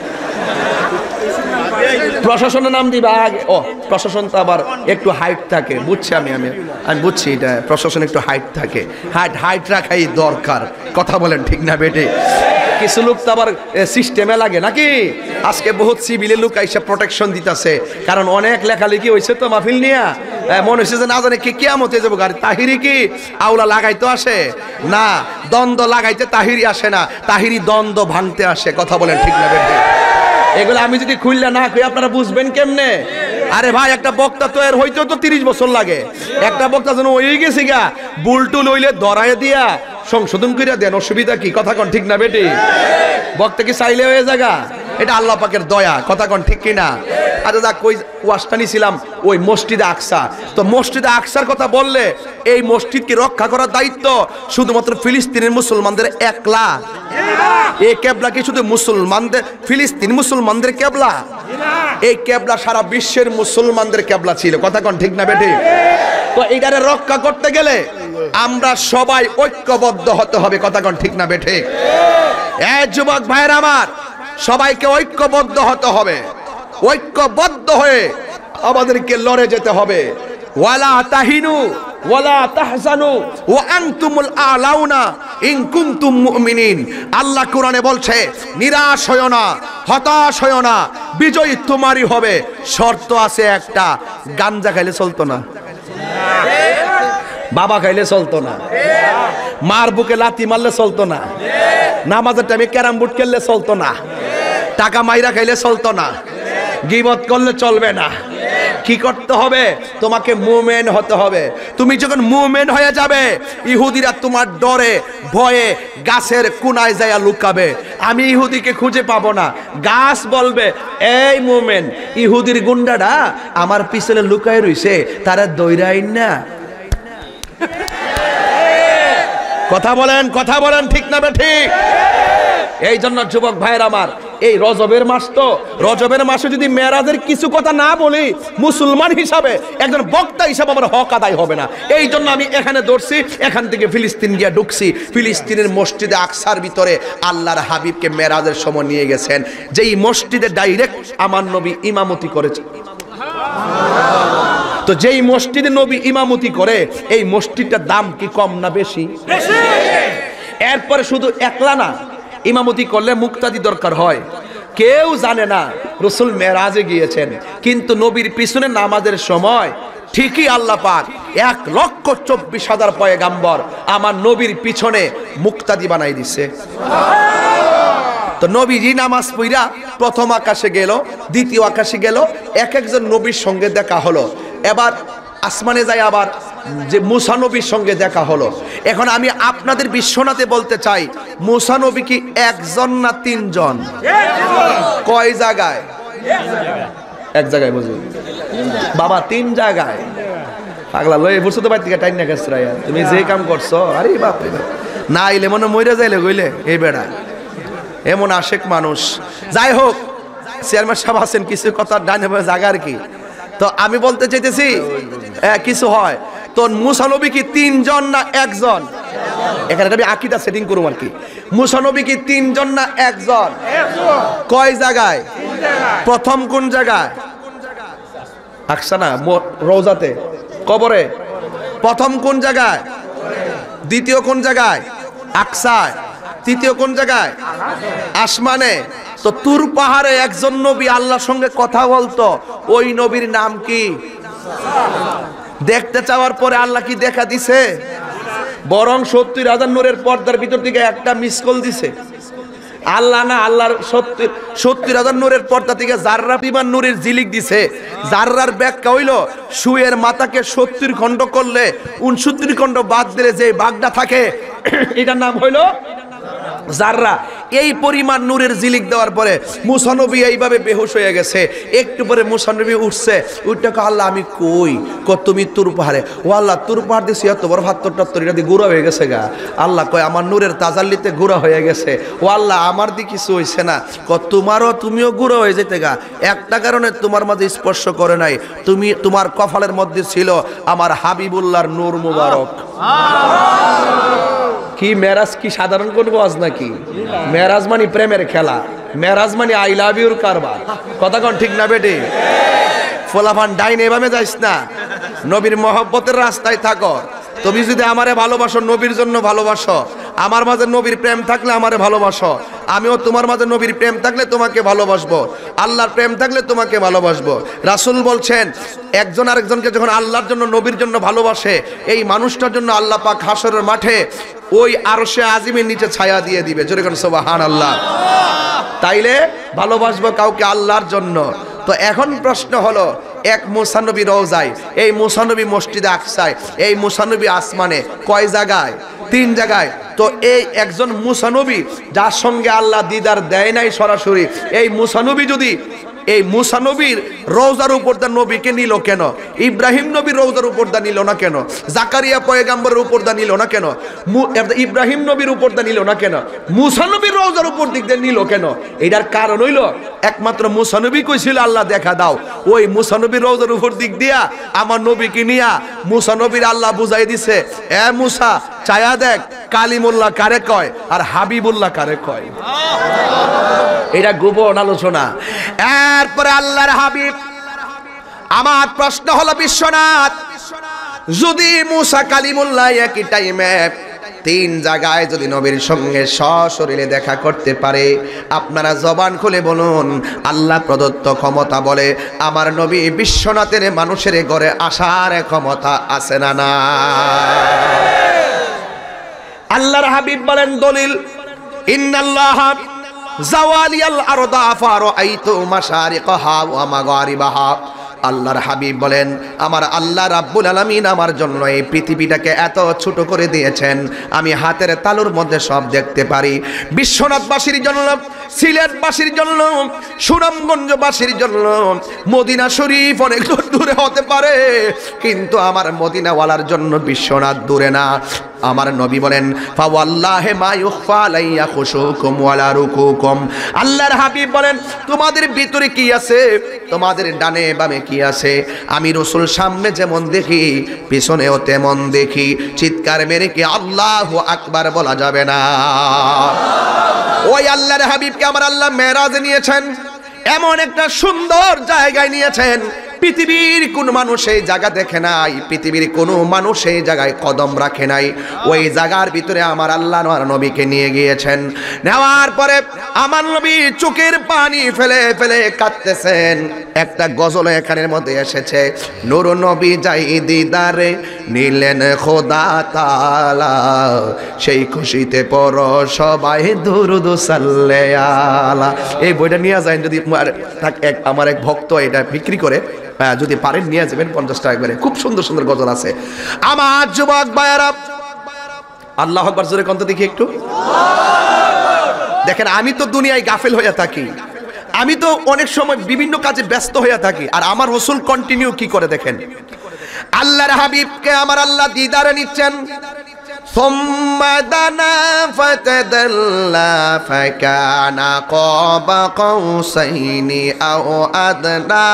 প্রশাসনের নাম দিবা আগে। ও প্রশাসন তো আবার একটু হাইট থাকে, বুঝছি আমি আমি আমি বুঝছি এটা, প্রশাসন একটু হাইট থাকে, হাইট হাইট রাখাই দরকার। কথা বলেন ঠিক না বেটে? কিছু লোক তো আবার সিস্টেমে লাগে নাকি? আজকে বহুত সিভিলের লোক আইসা প্রোটেকশন দিতেছে, কারণ অনেক লেখালেখি হয়েছে তো মাহফিল নিয়া, মনে হচ্ছে যে না জানে কি কিয়ামতে যাবো গাড়ি। তাহিরি কি আউলা লাগাইতে আসে না, দ্বন্দ্ব লাগাইতে তাহিরি আসে না, তাহিরি দ্বন্দ্ব ভাঙতে আসে। কথা বলেন ঠিক না বেটে? এগুলো আমি যদি খুললে না কই আপনারা বুঝবেন কেমনে? আরে ভাই একটা বক্তা তো এর হইতেও তো তিরিশ বছর লাগে। একটা বক্তা যেন ওই গেছি গা বুলটুল হইলে ধরায় দিয়া সংশোধন করে দেন, অসুবিধা কি? কথা কন ঠিক না বেটি? বক্তা কি চাইলে হয়ে জায়গা? এটা আল্লাহ পাকের দয়া, কথা কন ঠিক কিনা? আচ্ছা দেখ, ওই ওয়াজটা নিছিলাম ওই মসজিদে আকসা। তো মসজিদে আকসার কথা বললে এই মসজিদকে রক্ষা করার দায়িত্ব শুধুমাত্র ফিলিস্তিনের মুসলমানদের একলা? এই কেবলা কি শুধু মুসলমানদের, ফিলিস্তিন মুসলমানদের কেবলা? এই কেবলা সারা বিশ্বের মুসলমানদের কেবলা ছিল, কথা কন ঠিক না বেটি? তো এইটারে রক্ষা করতে গেলে আমরা সবাই ঐক্যবদ্ধ হতে হবে, কথা কন ঠিক না বেটি? এই যুবক ভাইরা আমার, সবাইকে ঐক্যবদ্ধ হতে হবে। ঐক্যবদ্ধ হয়ে আমাদেরকে লড়ে যেতে হবে। ওয়ালা তাহিনু ওয়ালা তাহজানু ওয়া আনতুমুল আলাউনা ইন কুনতুম মুমিনিন। আল্লাহ কোরআনে বলছে, নিরাশ হয়ো না, হতাশ হয়ো না, বিজয় তোমারই হবে। শর্ত আছে একটা, গাঞ্জা খাইলে চলতো না, বাবা খাইলে চলতো না, মার বুকে লাথি মারলে চলতো না, নামাজের টাইমে ক্যারাম বোর্ড খেললে চলতো না, টাকা মাইরা খাইলে চলতো না, গীবত করলে চলবে না। কি করতে হবে? তোমাকে মুমিন হতে হবে। তুমি যখন মুমিন হয়ে যাবে, ইহুদিরা তোমার ডরে ভয়ে গাছের কোনায় যায় লুকাবে। আমি ইহুদিকে খুঁজে পাবো না, গাছ বলবে এই মুমিন, ইহুদির গুন্ডাটা আমার পিছনে লুকায় রইছে, তারা দৌড়াই না। কথা বলেন, কথা বলেন, ঠিক না ঠিক? এই জন্য যুবক ভাইয়ের আমার, এই রজবের মাস, তো রজবের মাসে যদি মেরাজের কিছু কথা না বলি, মুসলমান হিসাবে, একজন বক্তা হিসাবে আমার হক আদায় হবে না। এই জন্য আমি এখানে দৌড়ছি, এখান থেকে ফিলিস্তিন গিয়ে ঢুকছি। ফিলিস্তিনের মসজিদে আকসার ভিতরে আল্লাহর হাবিবকে মেরাজের সময় নিয়ে গেছেন, যেই মসজিদে ডাইরেক্ট আমার নবী ইমামতি করেছে। তো যেই মসজিদে নবী ইমামতি করে, এই মসজিদটার দাম কি কম না বেশি? এরপরে শুধু একলা না, ইমামতি করলে মুক্তাদি দরকার হয়। কেউ জানে না রাসূল মেরাজে গিয়েছেন, কিন্তু নবীর পিছনে নামাজের সময় ঠিকই আল্লাহ পাক এক লক্ষ চব্বিশ হাজার পয়গাম্বর আমার নবীর পিছনে মুক্তাদি বানাই দিছে। তো নবীজি নামাজ পড়া প্রথম আকাশে গেল, দ্বিতীয় আকাশে গেল, এক একজন নবীর সঙ্গে দেখা হলো। এবার আসমানে যায় আবার যে মুসা নবীর সঙ্গে দেখা হলো। এখন আমি আপনাদের বিশ্বনাথে বলতে চাই, মুসা নবী কি একজন না তিনজন? কয় জায়গায়? এক জায়গায় বুঝি বাবা, তিন জায়গায়। পাগলা লয়ে বুঝছো তো, বাইর থেকে টাইম না গেছ তুমি যে কাম করছো। আরে বাপ রে বাপ, না আইলে মনে মইরা যাইলে গইলে এই বেড়া এমন আশেক মানুষ। যাই হোক, চেয়ারম্যান সাহেব আছেন, কিছু কথা ডাইনে জায়গা আর কি। তো আমি বলতে চাইতেছি কিছু হয় তো, মুসা নবী কি তিনজন না একজন? এখানে আমি আকীদা সেটিং করুম আর কি। মুসা নবী কি তিনজন না একজন? কয় জায়গায়? প্রথম কোন জায়গায়? আকসা না, রওজাতে, কবরে। প্রথম কোন জায়গায়? দ্বিতীয় কোন জায়গায়? আকসায়। তৃতীয় কোন জায়গায়? আসমানে। তো তুর পাহাড়ে একজন নবী আল্লাহর সঙ্গে কথা বলতো, ওই নবীর নাম কি? দেখতে চাওয়ার পরে আল্লাহ কি দেখা দিছে? বরং সত্তর হাজার নূরের পর্দার ভিতর থেকে একটা মিস কল দিছে। আল্লাহ না, আল্লাহর সত্তর সত্তর হাজার নূরের পর্দা থেকে জাররা বিমান নূরের জিলিক দিছে। জাররার ব্যাখ্যা হইল, সুয়ের মাথাকে সত্তর খণ্ড করলে উনসত্তর খণ্ড বাদ দিলে যে বাগটা থাকে, এটার নাম হইল জাররা। এই পরিমাণ নূরের জিলিক দেওয়ার পরে মুসা নবী এইভাবে বেহুশ হয়ে গেছে। একটু পরে মুসা নবী উঠছে, উঠতে কয় আল্লাহ আমি কই? ক তুমি তুর পাহাড়ে। ও আল্লাহ, তুর পাহাড় দিছি এত বড় হাত্তর টাত্তর, এটা দিয়ে গুঁড়া হয়ে গেছে গা। আল্লাহ কয় আমার নূরের তাজাল্লিতে গুঁড়া হয়ে গেছে। ও আল্লাহ, আমার দিয়ে কিছু হয়েছে না। ক তোমারও, তুমিও গুঁড়ো হয়ে যেতে গা। একটা কারণে তোমার মাঝে স্পর্শ করে নাই, তুমি তোমার কপালের মধ্যে ছিল আমার হাবিবুল্লাহর নূর মুবারক। কি মেরাজ কি সাধারণ কোন ওয়াজ নাকি? মেরাজ মানে প্রেমের খেলা, মেরাজ মানে আই লাভ ইউর কারবার। কথা কোন ঠিক না বেটি? ফোলাফান ডাইনে এভাবে যাইস না, নবীর মহব্বতের রাস্তায় থাকো। তুমি যদি আমারে ভালোবাসো, নবীর জন্য ভালোবাসো, আমার মাঝে নবীর প্রেম থাকলে আমারে ভালোবাসো, আমিও তোমার মাঝে নবীর প্রেম থাকলে তোমাকে ভালোবাসবো, আল্লাহর প্রেম থাকলে তোমাকে ভালোবাসবো। রাসূল বলছেন, একজন আরেকজনকে যখন আল্লাহর জন্য নবীর জন্য ভালোবাসে, এই মানুষটার জন্য আল্লাহ পাক হাসরের মাঠে ওই আরশে আজিমের নিচে ছায়া দিয়ে দিবে। জোরে করে সুবহানাল্লাহ। তাইলে ভালোবাসবো কাউকে আল্লাহর জন্য। তো এখন প্রশ্ন হলো, এক মুসা নবী রওজায়, এই মুসা নবী মসজিদে আকসায়, এই মুসা নবী আসমানে, কয় জায়গায়? তিন জায়গায়। তো এই একজন মুসা নবী যার সঙ্গে আল্লাহ দিদার দেয় নাই সরাসরি, এই মুসা নবী যদি এই মুসা নবীর রওজার উপর দা নবীকে নিল কেন? ইব্রাহিম নবীর রওজার উপর দা নিল না কেন? জাকারিয়া পয়গাম্বরের উপর দা নিল না কেন? ইব্রাহিম নবীর উপর দা নিল না কেন? মুসা নবীর রওজার উপর দিক দিয়ে নিল কেন? এটার কারণ হইল একমাত্র মুসা নবী কইছিল আল্লাহ দেখা দাও, ওই মুসা নবীর রওজার উপর দিক দিয়া আমার নবীকে নিয়া মুসা নবীর আল্লাহ বুঝাই দিছে, এ মুসা চায়া দেখ কালিমুল্লাহ কারে কয় আর হাবিবুল্লাহ কারে কয়। এটা গোপন আলোচনা। এরপরে আল্লাহর হাবিব, আমার প্রশ্ন হলো বিশ্বনাথ, যদি মুসা কালিমুল্লাহ একই টাইমে তিন জায়গায় যদি নবীর সঙ্গে সশরীরে দেখা করতে পারে, আপনারা জবান খুলে বলুন আল্লাহ প্রদত্ত ক্ষমতা বলে আমার নবী বিশ্বনাথের মানুষের ঘরে আসার ক্ষমতা আছে না না? আল্লাহর হাবিব বলেন দলিল, ইন্নাল্লাহ জাওয়ালিয়াল আরদা ফারাআইতু মাশারিকাহা ওয়া মাগারিবাহা। আল্লাহর হাবিব বলেন আমার আল্লাহ রাব্বুল আলামিন আমার জন্য এই পৃথিবীটাকে এত ছোট করে দিয়েছেন, আমি হাতের তালুর মধ্যে সব দেখতে পারি। বিশ্বনাথবাসীর জন্য, সিলেটবাসীর জন্য, সুনামগঞ্জবাসীর জন্য মদিনা শরীফ অনেক দূরে হতে পারে, কিন্তু আমার মদিনাওয়ালার জন্য বিশ্বনাথ দূরে না। আমার নবী বলেন ফাওয়াল্লাহি মা ইউখফা আলাইয়া খুশুকুম ওয়ালা রুকুকুম। আল্লাহর হাবিব বলেন তোমাদের ভিতরে কি আছে, তোমাদের ডানে বামে কি আছে, আমি রাসূল সামনে যেমন দেখি পিছনেও তেমন দেখি। চিৎকার মেরে কি আল্লাহু আকবার বলা যাবে না? ওই আল্লাহর হাবিবকে আমার আল্লাহ মেরাজে নিয়েছেন, এমন একটা সুন্দর জায়গায় নিয়েছেন পৃথিবীর কোন মানুষ এই জায়গা দেখে নাই, পৃথিবীর কোন মানুষ এই জায়গায় কদম রাখে নাই। ওই জায়গার ভিতরে আমার আল্লাহ আমার নবীকে নিয়ে গিয়েছেন। নেওয়ার পরে আমার নবী চোখের পানি ফেলে ফেলে কাঁদতেছেন। একটা গজল এখানের মধ্যে এসেছে, নূর নবী যাই দিদারে নিলেন খোদা তাআলা, সেই খুশিতে পর সবাই দুরুদ সাল্লে আলা। এই বইটা নিয়ে যায় যদি আমার এক ভক্ত এটা বিক্রি করে, যদি পারেন নিয়ে যাবেন পঞ্চাশ টাকা করে। খুব সুন্দর সুন্দর গজল আছে। আমার যুবক ভাইয়ারা আল্লাহু আকবার জোরে কন্ত দেখি একটু। দেখেন আমি তো দুনিয়ায় গাফেল হয়ে থাকি, আমি তো অনেক সময় বিভিন্ন কাজে ব্যস্ত হয়ে থাকি, আর আমার রাসূল কন্টিনিউ কি করে দেখেন। আল্লাহর হাবিবকে আমার আল্লাহ দিদারে নিচ্ছেন। ثم دنا فتدلى فكان قاب قوسين أو أدنى।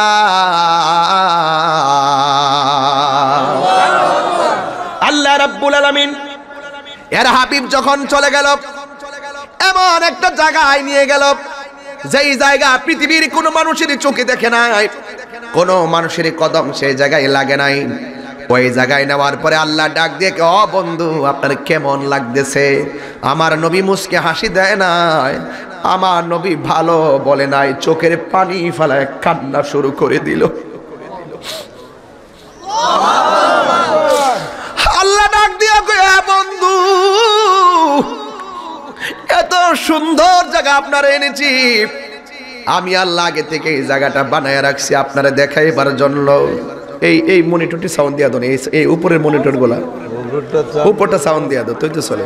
আল্লাহ রাব্বুল আলামিন এর হাবিব যখন চলে গেল, এমন একটা জায়গায় নিয়ে গেল যেই জায়গা পৃথিবীর কোনো মানুষের চোখে দেখে নাই, কোনো মানুষের কদম সেই জায়গায় লাগে নাই। ওই জায়গায় নেওয়ার পরে আল্লাহ ডাক দিয়ে, ও বন্ধু আপনার কেমন লাগতেছে? আমার নবী মুসকে হাসি দেয় নাই, আমার নবী ভালো বলে নাই, চোখের পানি ফেলায় কান্না শুরু করে দিল। আল্লাহ ডাক দিয়ে কয়, বন্ধু এত সুন্দর জায়গা আপনারা এনেছি, আমি আল্লাহ আগে থেকে এই জায়গাটা বানায় রাখছি আপনারা দেখাইবার জন্য। এই এই মনিটরটি সাউন্ড দিয়া দাও, এই উপরের মনিটর গুলা উপরটা সাউন্ড দিয়া দাও, তুই তো চলে।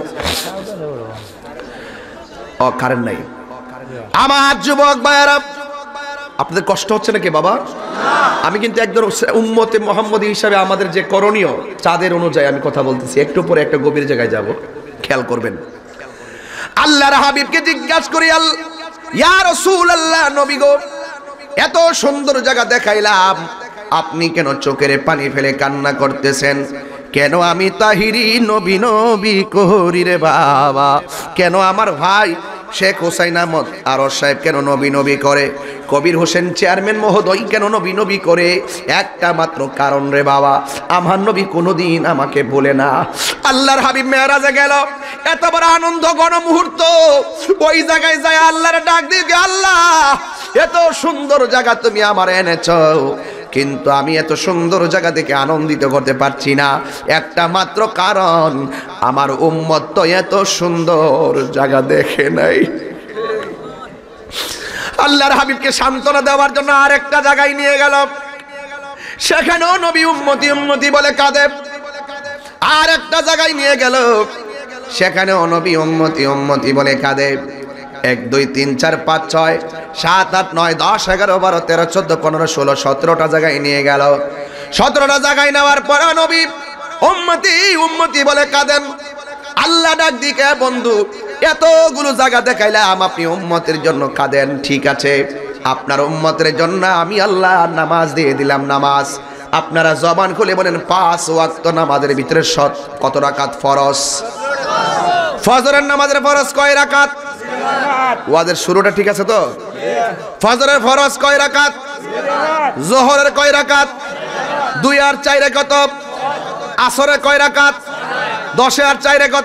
ও কারেন্ট নাই। আমার যুবক ভাইয়ারা আপনাদের কষ্ট হচ্ছে নাকি বাবা? আমি কিন্তু একদম উম্মতে মুহাম্মদী হিসাবে আমাদের যে করণীয় চাঁদের অনুযায়ী আমি কথা বলতেছি। একটু পরে একটা গভীর জায়গায় যাব, খেয়াল করবেন। আল্লাহর হাবিবকে জিজ্ঞাসা করি, ইয়া রাসূলুল্লাহ নবী গো, এত সুন্দর জায়গা দেখাইলাম, আপনি কেন চোখের পানি ফেলে কান্না করতেছেন? কেন আমি তাহিরি নবী নবী করি রে বাবা? কেন আমার ভাই শেখ হোসাইন আহমদ আরশ সাহেব কেন নবী নবী করে? কবির হোসেন চেয়ারম্যান মহোদয় কেন নবী নবী করে? একটা মাত্র কারণ রে বাবা, আমার নবী কোনোদিন আমাকে বলে না। আল্লাহর হাবিব মেরাজে গেল, এত বড় আনন্দ গণ মুহূর্ত, ওই জায়গায় যায় আল্লাহর ডাক দিয়ে, আল্লাহ এত সুন্দর জায়গা তুমি আমার এনেছো, কিন্তু আমি এত সুন্দর জায়গা থেকে আনন্দিত করতে পারছি না। একটা মাত্র কারণ, আমার উম্মত তো এত সুন্দর জায়গা দেখে নাই। আল্লাহর হাবিবকে সান্ত্বনা দেওয়ার জন্য আরেকটা জায়গায় নিয়ে গেল, সেখানেও নবী উম্মতি উম্মতি বলে কাঁদে। আর একটা জায়গায় নিয়ে গেল, সেখানেও নবী উম্মতি উম্মতি বলে কাঁদে। এক দুই তিন চার পাঁচ ছয় সাত আট নয় দশ এগারো বারো তেরো চোদ্দ পনেরো ষোলো সতেরোটা জায়গায় নিয়ে গেল। সতেরোটা জায়গায় নেওয়ার পরে নবী উম্মতি উম্মতি বলে কাঁদেন। আল্লাহ ডাক দিকে, বন্ধু এতগুলো জায়গা দেখাইলাম, আপনি উম্মতের জন্য কাঁদেন, ঠিক আছে, আপনার উম্মতের জন্য আমি আল্লাহ নামাজ দিয়ে দিলাম। নামাজ আপনারা জবান খুলে বলেন, পাঁচ ওয়াক্ত নামাজের ভিতরে সৎ কত রাকাত ফরজ? ফজরের নামাজের ফরজ কয় রাকাত? ওয়াজের শুরুটা ঠিক আছে তো? ফজরের ফরজ কয় রাকাত? জোহরের কয় রাকাত? দুই আর চাইরে কত? আসরে কয় রাকাত? দশে আর চাইরে কত?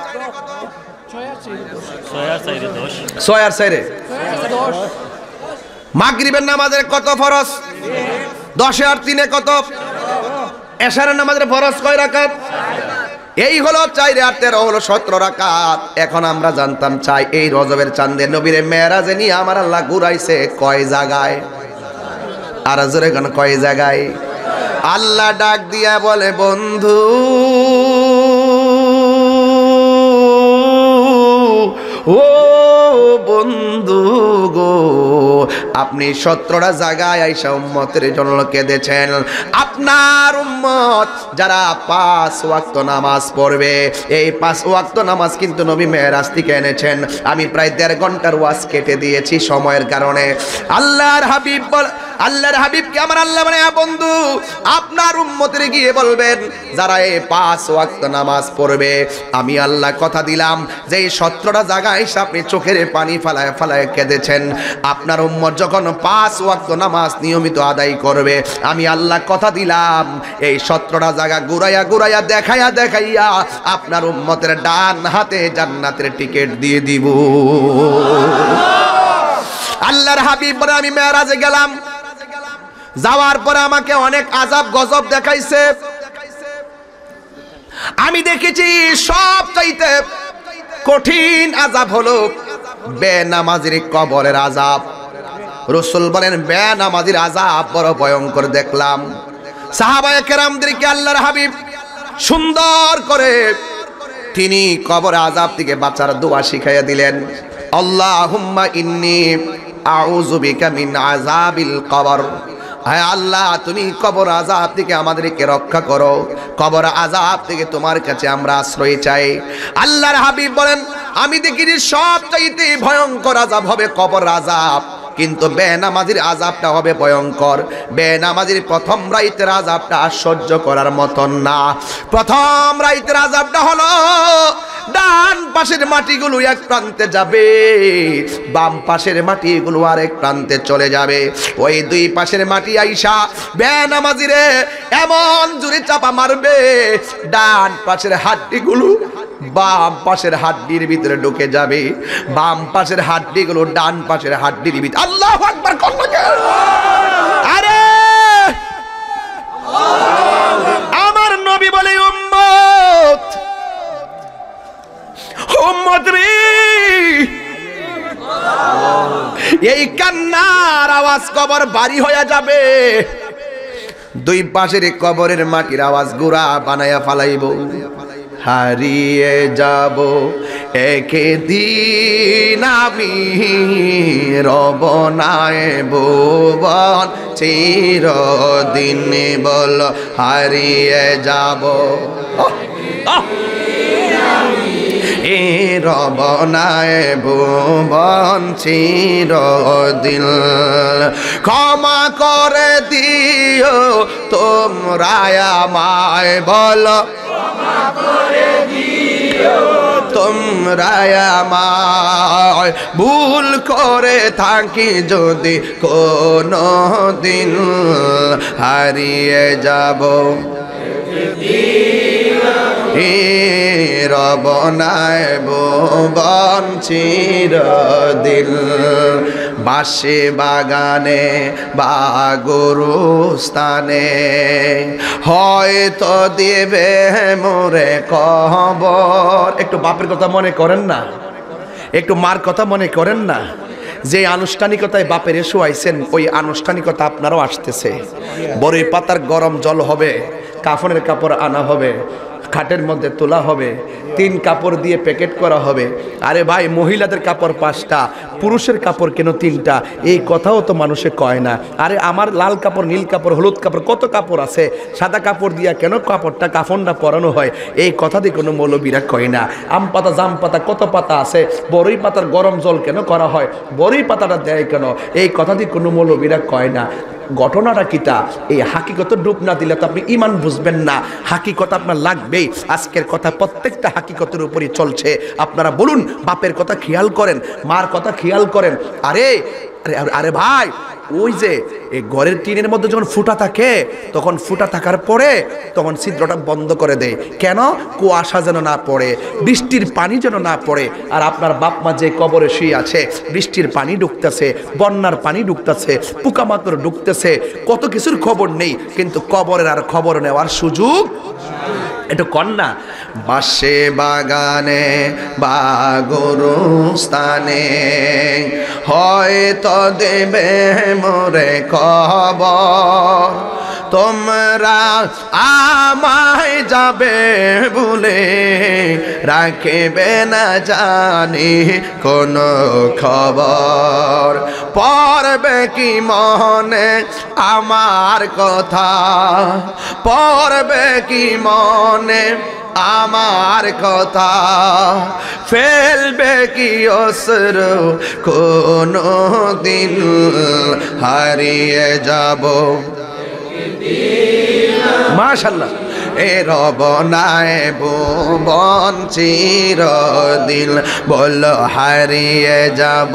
ছয় আর চাইরে। মাগরিবের নামাজের কত ফরজ? দশে আর তিনে কত? এশারের নামাজের ফরজ কয় রাকাত? এই হলো চাইরে আর তেরো হলো সতেরো রাকাত। এখন আমরা জানতাম চাই এই রজবের চাঁদে নবীরে মেরাজে নিয়ে আমার আল্লাহ ঘুরাইছে কয় জায়গায়? আর জোরে গান কয় জায়গায়? আল্লাহ ডাক দিয়া বলে, বন্ধু ও বন্ধু গো, আপনি সতেরোটা জায়গায় আইসা উম্মতের জন্য কেঁদেছেন। আপনার উম্মত যারা পাঁচ ওয়াক্ত নামাজ পড়বে, এই পাঁচ ওয়াক্ত নামাজ কিন্তু নবী মেরাজ থেকে এনেছেন। আমি প্রায় দেড় ঘন্টার ওয়াজ কেটে দিয়েছি সময়ের কারণে। আল্লাহর হাবিব বল আল্লাহর হাবিবকে আমার আল্লাহ মানে, বন্ধু আপনার উম্মতের গিয়ে বলবেন যারা এই পাঁচ ওয়াক্ত নামাজ পড়বে, আমি আল্লাহ কথা দিলাম যে এই সতেরোটা জায়গায় আপনি চোখের পানি ফালায় ফালায় কেঁদেছেন। আপনার উম্মত যখন পাঁচ ওয়াক্ত নামাজ নিয়মিত আদায় করবে, আমি আল্লাহ কথা দিলাম এই সতেরোটা জায়গা ঘুরাইয়া ঘুরাইয়া দেখাইয়া দেখাইয়া আপনার উম্মতের ডান হাতে জান্নাতের টিকিট দিয়ে দিব। আল্লাহর হাবিব বলে, আমি মেরাজে গেলাম, যাওয়ার পরে আমাকে অনেক আযাব গজব দেখাইছে। আমি দেখেছি সব চাইতে কঠিন আযাব হলো বেনামাজির কবরের আযাব। রাসূল বলেন, বেনামাজির আযাব বড় ভয়ঙ্কর দেখলাম। সাহাবায়ে কেরামদেরকে আল্লাহর হাবিব সুন্দর করে তিনি কবর আযাব থেকে বাঁচার দোয়া শিখাইয়া দিলেন। আল্লাহুম্মা ইন্নী আউযু বিকা মিন আযাবিল কবর। হ্যাঁ আল্লাহ, তুমি কবর আযাব থেকে আমাদেরকে রক্ষা করো, কবর আযাব থেকে তোমার কাছে আমরা আশ্রয় চাই। আল্লাহর হাবিব বলেন, আমি দেখিনি সবচাইতে ভয়ঙ্কর আযাব হবে কবর আযাব, কিন্তু বেনামাজির আযাবটা হবে ভয়ঙ্কর। বেনামাজির প্রথম রাইতের আযাবটা সহ্য করার মতন না। প্রথম রাইতের আযাবটা হলো ডান পাশের মাটিগুলো এক প্রান্তে যাবে, বাম পাশের মাটিগুলো আরেক প্রান্তে চলে যাবে। ওই দুই পাশের মাটি আইসা বেনামাজিরে এমন জোরে চাপা মারবে, ডান পাশের হাড্ডিগুলো বাম পাশের হাড্ডির ভিতরে ঢুকে যাবে, বাম পাশের হাড্ডিগুলো ডান পাশের হাড্ডির ভিতরে। আল্লাহু আকবার! আরে আমার নবী বলে, উম্মত উম্মত রে, এই কান্নার আওয়াজ কবর বাড়ি হয়ে যাবে। দুই পাশের কবরের মাটির আওয়াজ গুড়া বানায়া ফালাইব। হারিয়ে যাব একদিন আমি, রব নায় ভুবন চিরদিন, বল হারিয়ে যাব এ রব নায় ভুবন চিরদিন। ক্ষমা করে দিও তোমরা আমায়, বল তোমরা আমায়, ভুল করে থাকি যদি কোনো দিন, হারিয়ে যাব হে রব নায় ভুবন চিরদিন। বাসে বাগানে বা গরুস্থানে হয়তো দেবে মোরে কবর। একটু বাপের কথা মনে করেন না, একটু মার কথা মনে করেন না। যে আনুষ্ঠানিকতায় বাপের এসে আইছেন, ওই আনুষ্ঠানিকতা আপনারও আসতেছে। বড়ই পাতার গরম জল হবে, কাফনের কাপড় আনা হবে, খাটের মধ্যে তোলা হবে, তিন কাপড় দিয়ে প্যাকেট করা হবে। আরে ভাই, মহিলাদের কাপড় পাঁচটা, পুরুষের কাপড় কেন তিনটা? এই কথাও তো মানুষে কয় না। আরে আমার লাল কাপড়, নীল কাপড়, হলুদ কাপড়, কত কাপড় আছে, সাদা কাপড় দিয়া কেন কাপড়টা কাফনটা পরানো হয়? এই কথা দিয়ে কোনো মৌলবীরা কয় না। আম পাতা, জাম পাতা, কত পাতা আছে, বড়ই পাতার গরম জল কেন করা হয়, বড়ই পাতাটা দেয় কেন? এই কথা দিয়ে কোনো মৌলবীরা কয় না। ঘটনাটা কিটা? এই হাকিকত ডুব না দিলে তো আপনি ইমান বুঝবেন না। হাকিকত আপনার লাগবেই। আজকের কথা প্রত্যেকটা হাকিকতের উপরই চলছে। আপনারা বলুন, বাপের কথা খেয়াল করেন, মার কথা খেয়াল করেন। আরে আরে আরে ভাই, ওই যে এই ঘরের টিনের মধ্যে যখন ফুটা থাকে, তখন ফুটা থাকার পরে তখন ছিদ্রটা বন্ধ করে দেয় কেন? কুয়াশা যেন না পড়ে, বৃষ্টির পানি যেন না পড়ে। আর আপনার বাপ মা যে কবরে শুয়ে আছে, বৃষ্টির পানি ঢুকতেছে, বন্যার পানি ঢুকতেছে, পোকামাকড় ঢুকতেছে, কত কিছুর খবর নেই, কিন্তু কবরের আর খবর নেওয়ার সুযোগ একটু কন্যা। বাসে বাগানে বা গরুস্থানে হয়তো দেবে মোরে খবর, তোমরা আমায় যাবে বলে রাখবে না জানি কোনো খবর। পড়বে কি মনে আমার কথা, পড়বে কি মনে আমার কথা, ফেলবে কি অশ্রু কোনো দিন হারিয়ে যাব। মাশাআল্লাহ। এ রবনায় ভুবন চিরদিন বল হারিয়ে যাব।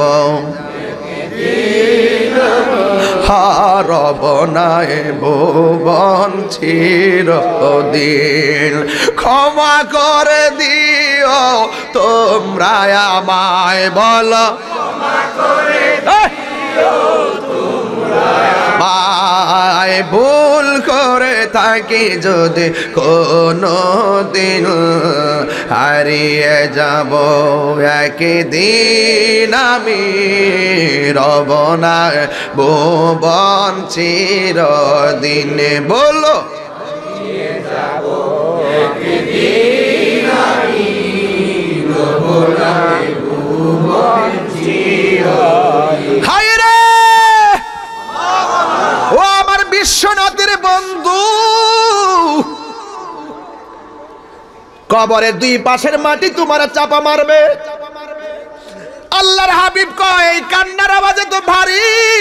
রবনায় ভুবন চিরদিন ক্ষমা করে দিও তোমরা আমায়, বলো ভাই, ভুল করে থাকি যদি কোনো দিন হারিয়ে যাব। একদিন আমি রবনায় ভুবন চিরদিন, বলো হায় রে ও আমার বিশ্বনাথের বন্ধু, কবরের দুই পাশের মাটি তোমার চাপা মারবে। আল্লাহর হাবিব কয়, এই কান্নার আওয়াজে তো ভারী।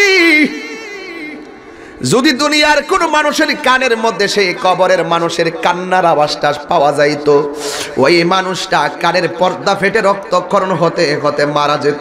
যদি দুনিয়ার কোন মানুষের কানের মধ্যে সেই কবরের মানুষের কান্নার আওয়াজটা পাওয়া যাইতো, ওই মানুষটা কানের পর্দা ফেটে রক্তক্ষরণ হতে হতে মারা যেত।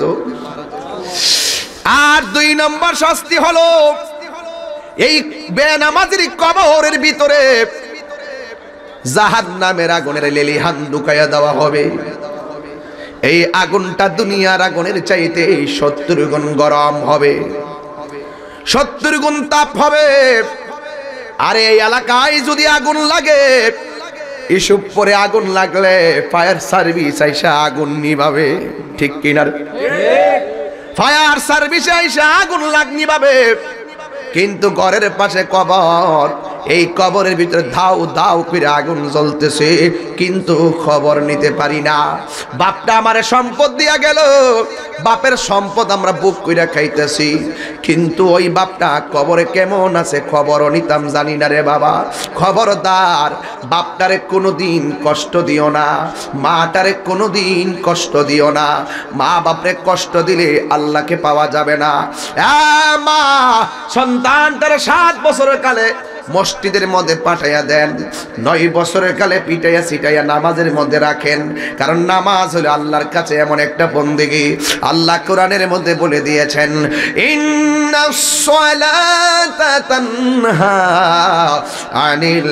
আর দুই নম্বর শাস্তি হলো, এই বেনামাজির কবরের ভিতরে জাহান্নামের আগুনের লেলিহান ঢুকাইয়া দেওয়া হবে। এই আগুনটা দুনিয়ার আগুনের চাইতে সত্তর গুণ গরম হবে, সত্তর গুণ তাপ হবে। আর এই এলাকায় যদি আগুন লাগে, এসব পরে আগুন লাগলে ফায়ার সার্ভিস আইসা আগুন নিভাবে, ঠিক কিনা? ফায়ার সার্ভিস আইসা আগুন লাগ নিভাবে। কিন্তু ঘরের পাশে কবর, এই কবরের ভিতরে ধাউ ধাউ করে আগুন জ্বলতেছে, কিন্তু খবর নিতে পারি না। বাপটা আমারে সম্পদ দিয়া গেল, বাপের সম্পদ আমরা বুক কইরা খাইতেছি, কিন্তু ওই বাপটা কবরে কেমন আছে খবরও নিতাম জানি না রে বাবা। খবরদার, বাপটারে কোনোদিন কষ্ট দিও না, মাটারে কোনোদিন কষ্ট দিও না। মা বাপরে কষ্ট দিলে আল্লাহকে পাওয়া যাবে না। মা সন্তানটারে সাত বছরের কালে মসজিদের মধ্যে পাঠাইয়া দেন, নয় বছরের কালে পিটাইয়া সিটাইয়া নামাজের মধ্যে রাখেন, কারণ নামাজ হলো আল্লাহর কাছে এমন একটা বন্দেগী। আল্লাহ কোরআনের মধ্যে বলে দিয়েছেন, ইন্নাস সালাতা তানহা আনিল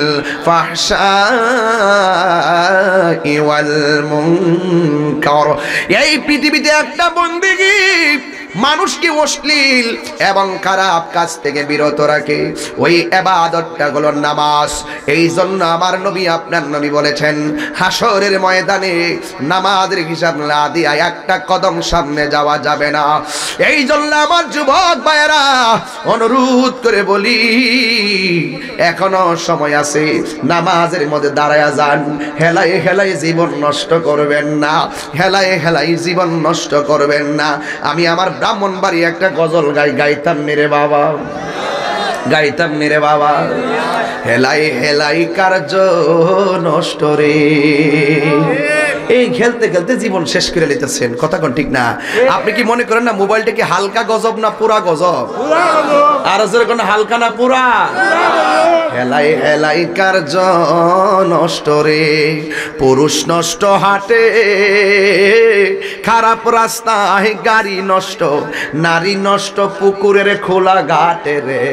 ফাহশাই ওয়াল মুনকার। এই পৃথিবীতে একটা বন্দেগী মানুষকে অশ্লীল এবং খারাপ কাজ থেকে বিরত রাখে, ওই ইবাদতটা হলো নামাজ। এই জন্য আমার নবী আপনার নবী বলেছেন, হাসরের ময়দানে নামাজের হিসাব না দিয়া একটা কদম সামনে যাওয়া যাবে না। এই জন্য আমার যুবক ভাইয়েরা অনুরোধ করে বলি, এখনো সময় আছে, নামাজের মধ্যে দাঁড়ায়া যান। হেলাই হেলাই জীবন নষ্ট করবেন না, হেলাই হেলাই জীবন নষ্ট করবেন না। আমি আমার ব্রাহ্মণবাড়ি একটা গজল গাই গাইতাম নিরে বাবা, গাইতাম নিরে বাবা, হেলাই হেলাই কার্য নষ্ট রে। এই খেলতে খেলতে জীবন শেষ করে নিতেছেন, কথা কোন ঠিক না? আপনি কি মনে করেন না মোবাইলটা কি হালকা গজব না পুরা গজব? আর জোরে কোন হালকা না পুরা? হেলাই হেলাই কার্য নষ্ট রে, পুরুষ নষ্ট হাটে, খারাপ রাস্তায় গাড়ি নষ্ট, নারী নষ্ট পুকুরের খোলা ঘাটে রে।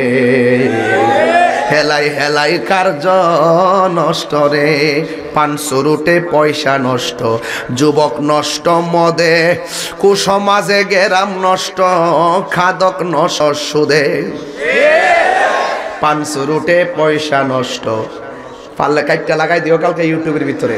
হেলাই হেলাই কার্য নষ্ট রে, পাঁচশো রুটে পয়সা নষ্ট, যুবক নষ্ট মদে, কুসমাজে গেরাম নষ্ট, খাদক নষ্ট সুদে। পাঁচশো রুটে পয়সা নষ্ট, পারলে কাইটটা লাগাই দিও কালকে ইউটিউবের ভিতরে।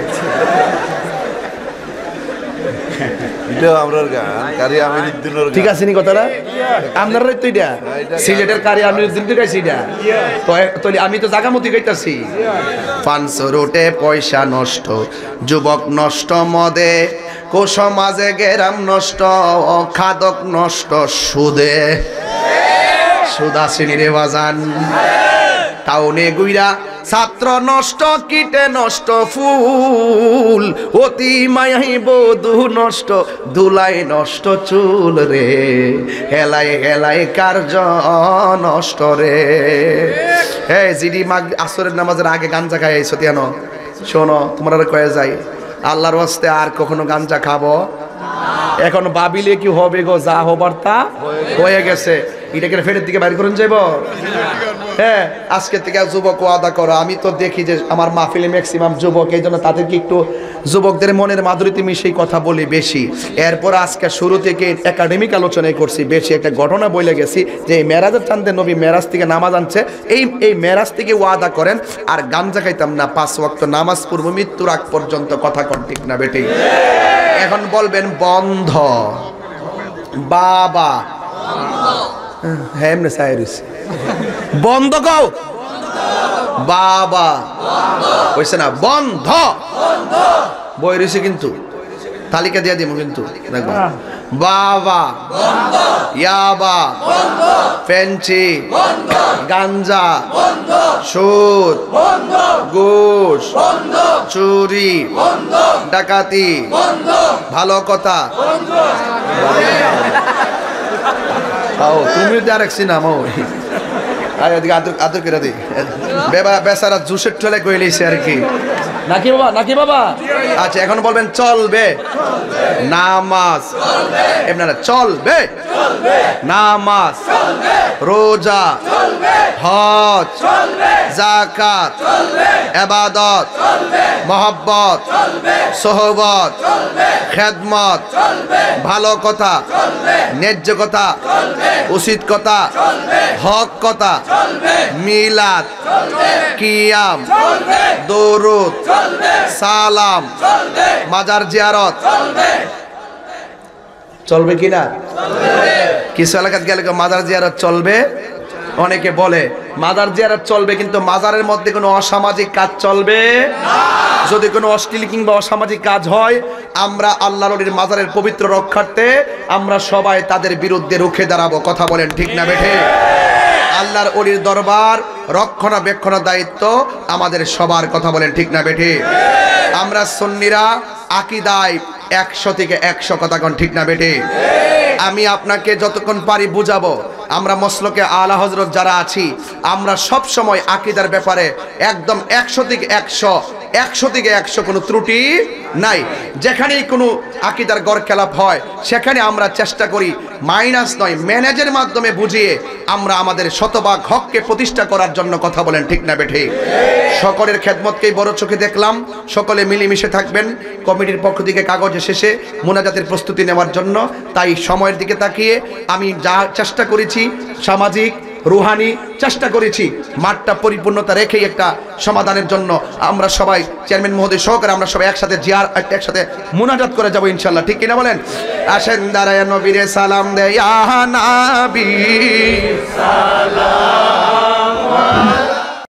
ঠিক আছে নি কথাটা? আপনার তো এটা সিলেটের কারি আমিরুদ্দিন তো গাইছি এটা তো, আমি তো জাগামতি গাইতাছি। পাঁচশো রুটে পয়সা নষ্ট, যুবক নষ্ট মদে, কুসমাজে গেরাম নষ্ট, খাদক নষ্ট সুদে। সুদা শ্রেণীরে বাজান টাউনে গুইরা, ছাত্র নষ্ট, কীটে নষ্ট ফুল, অতি মায়াই বধূ নষ্ট, দুলাই নষ্ট চুল রে। হেলাই হেলাই কার্য নষ্ট রে। হ্যাঁ জিডি মাগ আসরের নামাজের আগে গাঞ্জা খাই আইসো কেন? শোনো, তোমরা কয়ে যাই আল্লাহর ওয়াস্তে আর কখনো গাঞ্জা খাবো? এখন ভাবিলে কি হবে গো, যা হবার তা হয়ে গেছে। এটাকে ফেরের দিকে বাইর করুন যাইব। হ্যাঁ আজকে থেকে যুবক ওয়াদা করো। আমি তো দেখি যে আমার মাহফিলে ম্যাক্সিমাম যুবক, এই জন্য তাদেরকে একটু যুবকদের মনের মাধুরীতে মিশেই কথা বলি বেশি। এরপর আজকে শুরু থেকে একাডেমিক আলোচনায় করছি বেশি। একটা ঘটনা বলে গেছি যে এই মেরাজের চান্দে নবী মেরাজ থেকে নামাজ আনছে, এই এই মেরাজ থেকে ওয়াদা করেন আর গাঞ্জা খাইতাম না, পাঁচ ওয়াক্ত নামাজ পড়ব মৃত্যুর আগ পর্যন্ত, কথা কন ঠিক না বেটি? এখন বলবেন বন্ধ বাবা, হ্যাঁ এমনি সাইরিস বন্ধ কও বাবা, হইছে না? বন্ধ বই রয়েছে কিন্তু তালিকা দিয়ে দিব কিন্তু দেখবা। বাবা, ইয়াবা, ফেন্সি, গাঞ্জা, সুদ, ঘুষ, চুরি, ডাকাতি, ভালো কথা। তুমি দেখছি না মৌ আদর করে দিই বেচারা জুসের টলে কইলেছে আর কি, নাকি বাবা? নাকি বাবা? আচ্ছা এখন বলবেন চলবে নামাজ, এমনি চলবে নামাজ, রোজা, হজ, যাকাত, ইবাদত, মহব্বত, সোহবত, খেদমত, ভালো কথা, ন্যায্য কথা, উচিত কথা, হক কথা, মিলাদ, কিয়াম, দরুদ, সালাম, মাজার জিয়ারত চলবে কিনা? কিছু এলাকাত গেলে মাজার জিয়ারত চলবে, অনেকে বলে মাজার জিয়ারত চলবে, কিন্তু মাজারের মধ্যে কোনো অসামাজিক কাজ চলবে না। যদি কোনো অশ্লীল কিংবা অসামাজিক কাজ হয়, আমরা আল্লাহর ওলির মাজারের পবিত্র রক্ষার্থে আমরা সবাই তাদের বিরুদ্ধে রুখে দাঁড়াবো, কথা বলেন ঠিক না বেঠে? আল্লাহর ওলির দরবার রক্ষণাবেক্ষণের দায়িত্ব আমাদের সবার, কথা বলেন ঠিক না বেঠে? আমরা সুন্নিরা আকীদায় একশো থেকে একশো, কথা কোন ঠিক না বেঠে? আমি আপনাকে যতক্ষণ পারি বুঝাবো। আমরা মসলকে আলা হযরত যারা আছি, আমরা সব সময় আকীদার ব্যাপারে একদম একশো থেকে একশো একশো থেকে একশো কোনো ত্রুটি নাই। যেখানেই কোনো আকীদার গড় খেলাপ হয় সেখানে আমরা চেষ্টা করি মাইনাস নয় ম্যানেজের মাধ্যমে বুঝিয়ে আমরা আমাদের শতভাগ হককে প্রতিষ্ঠা করার জন্য কথা বলেন, ঠিক না বেঠিক? সকলের খেদমতকেই বড় চোখে দেখলাম। সকলে মিলেমিশে থাকবেন। কমিটির পক্ষ থেকে কাগজে শেষে মোনাজাতের প্রস্তুতি নেওয়ার জন্য, তাই সময়ের দিকে তাকিয়ে আমি যা চেষ্টা করেছি সামাজিক রুহানি চেষ্টা করেছি মাঠটা পরিপূর্ণতা রেখেই একটা সমাধানের জন্য আমরা সবাই চেয়ারম্যান মহোদয় সহকারে আমরা সবাই একসাথে জিয়ার একসাথে মুনাজাত করে যাব ইনশাআল্লাহ, ঠিক কিনা বলেন? আসেন দাঁড়ায় নবীরে সালাম দে ইয়া নবী সালাম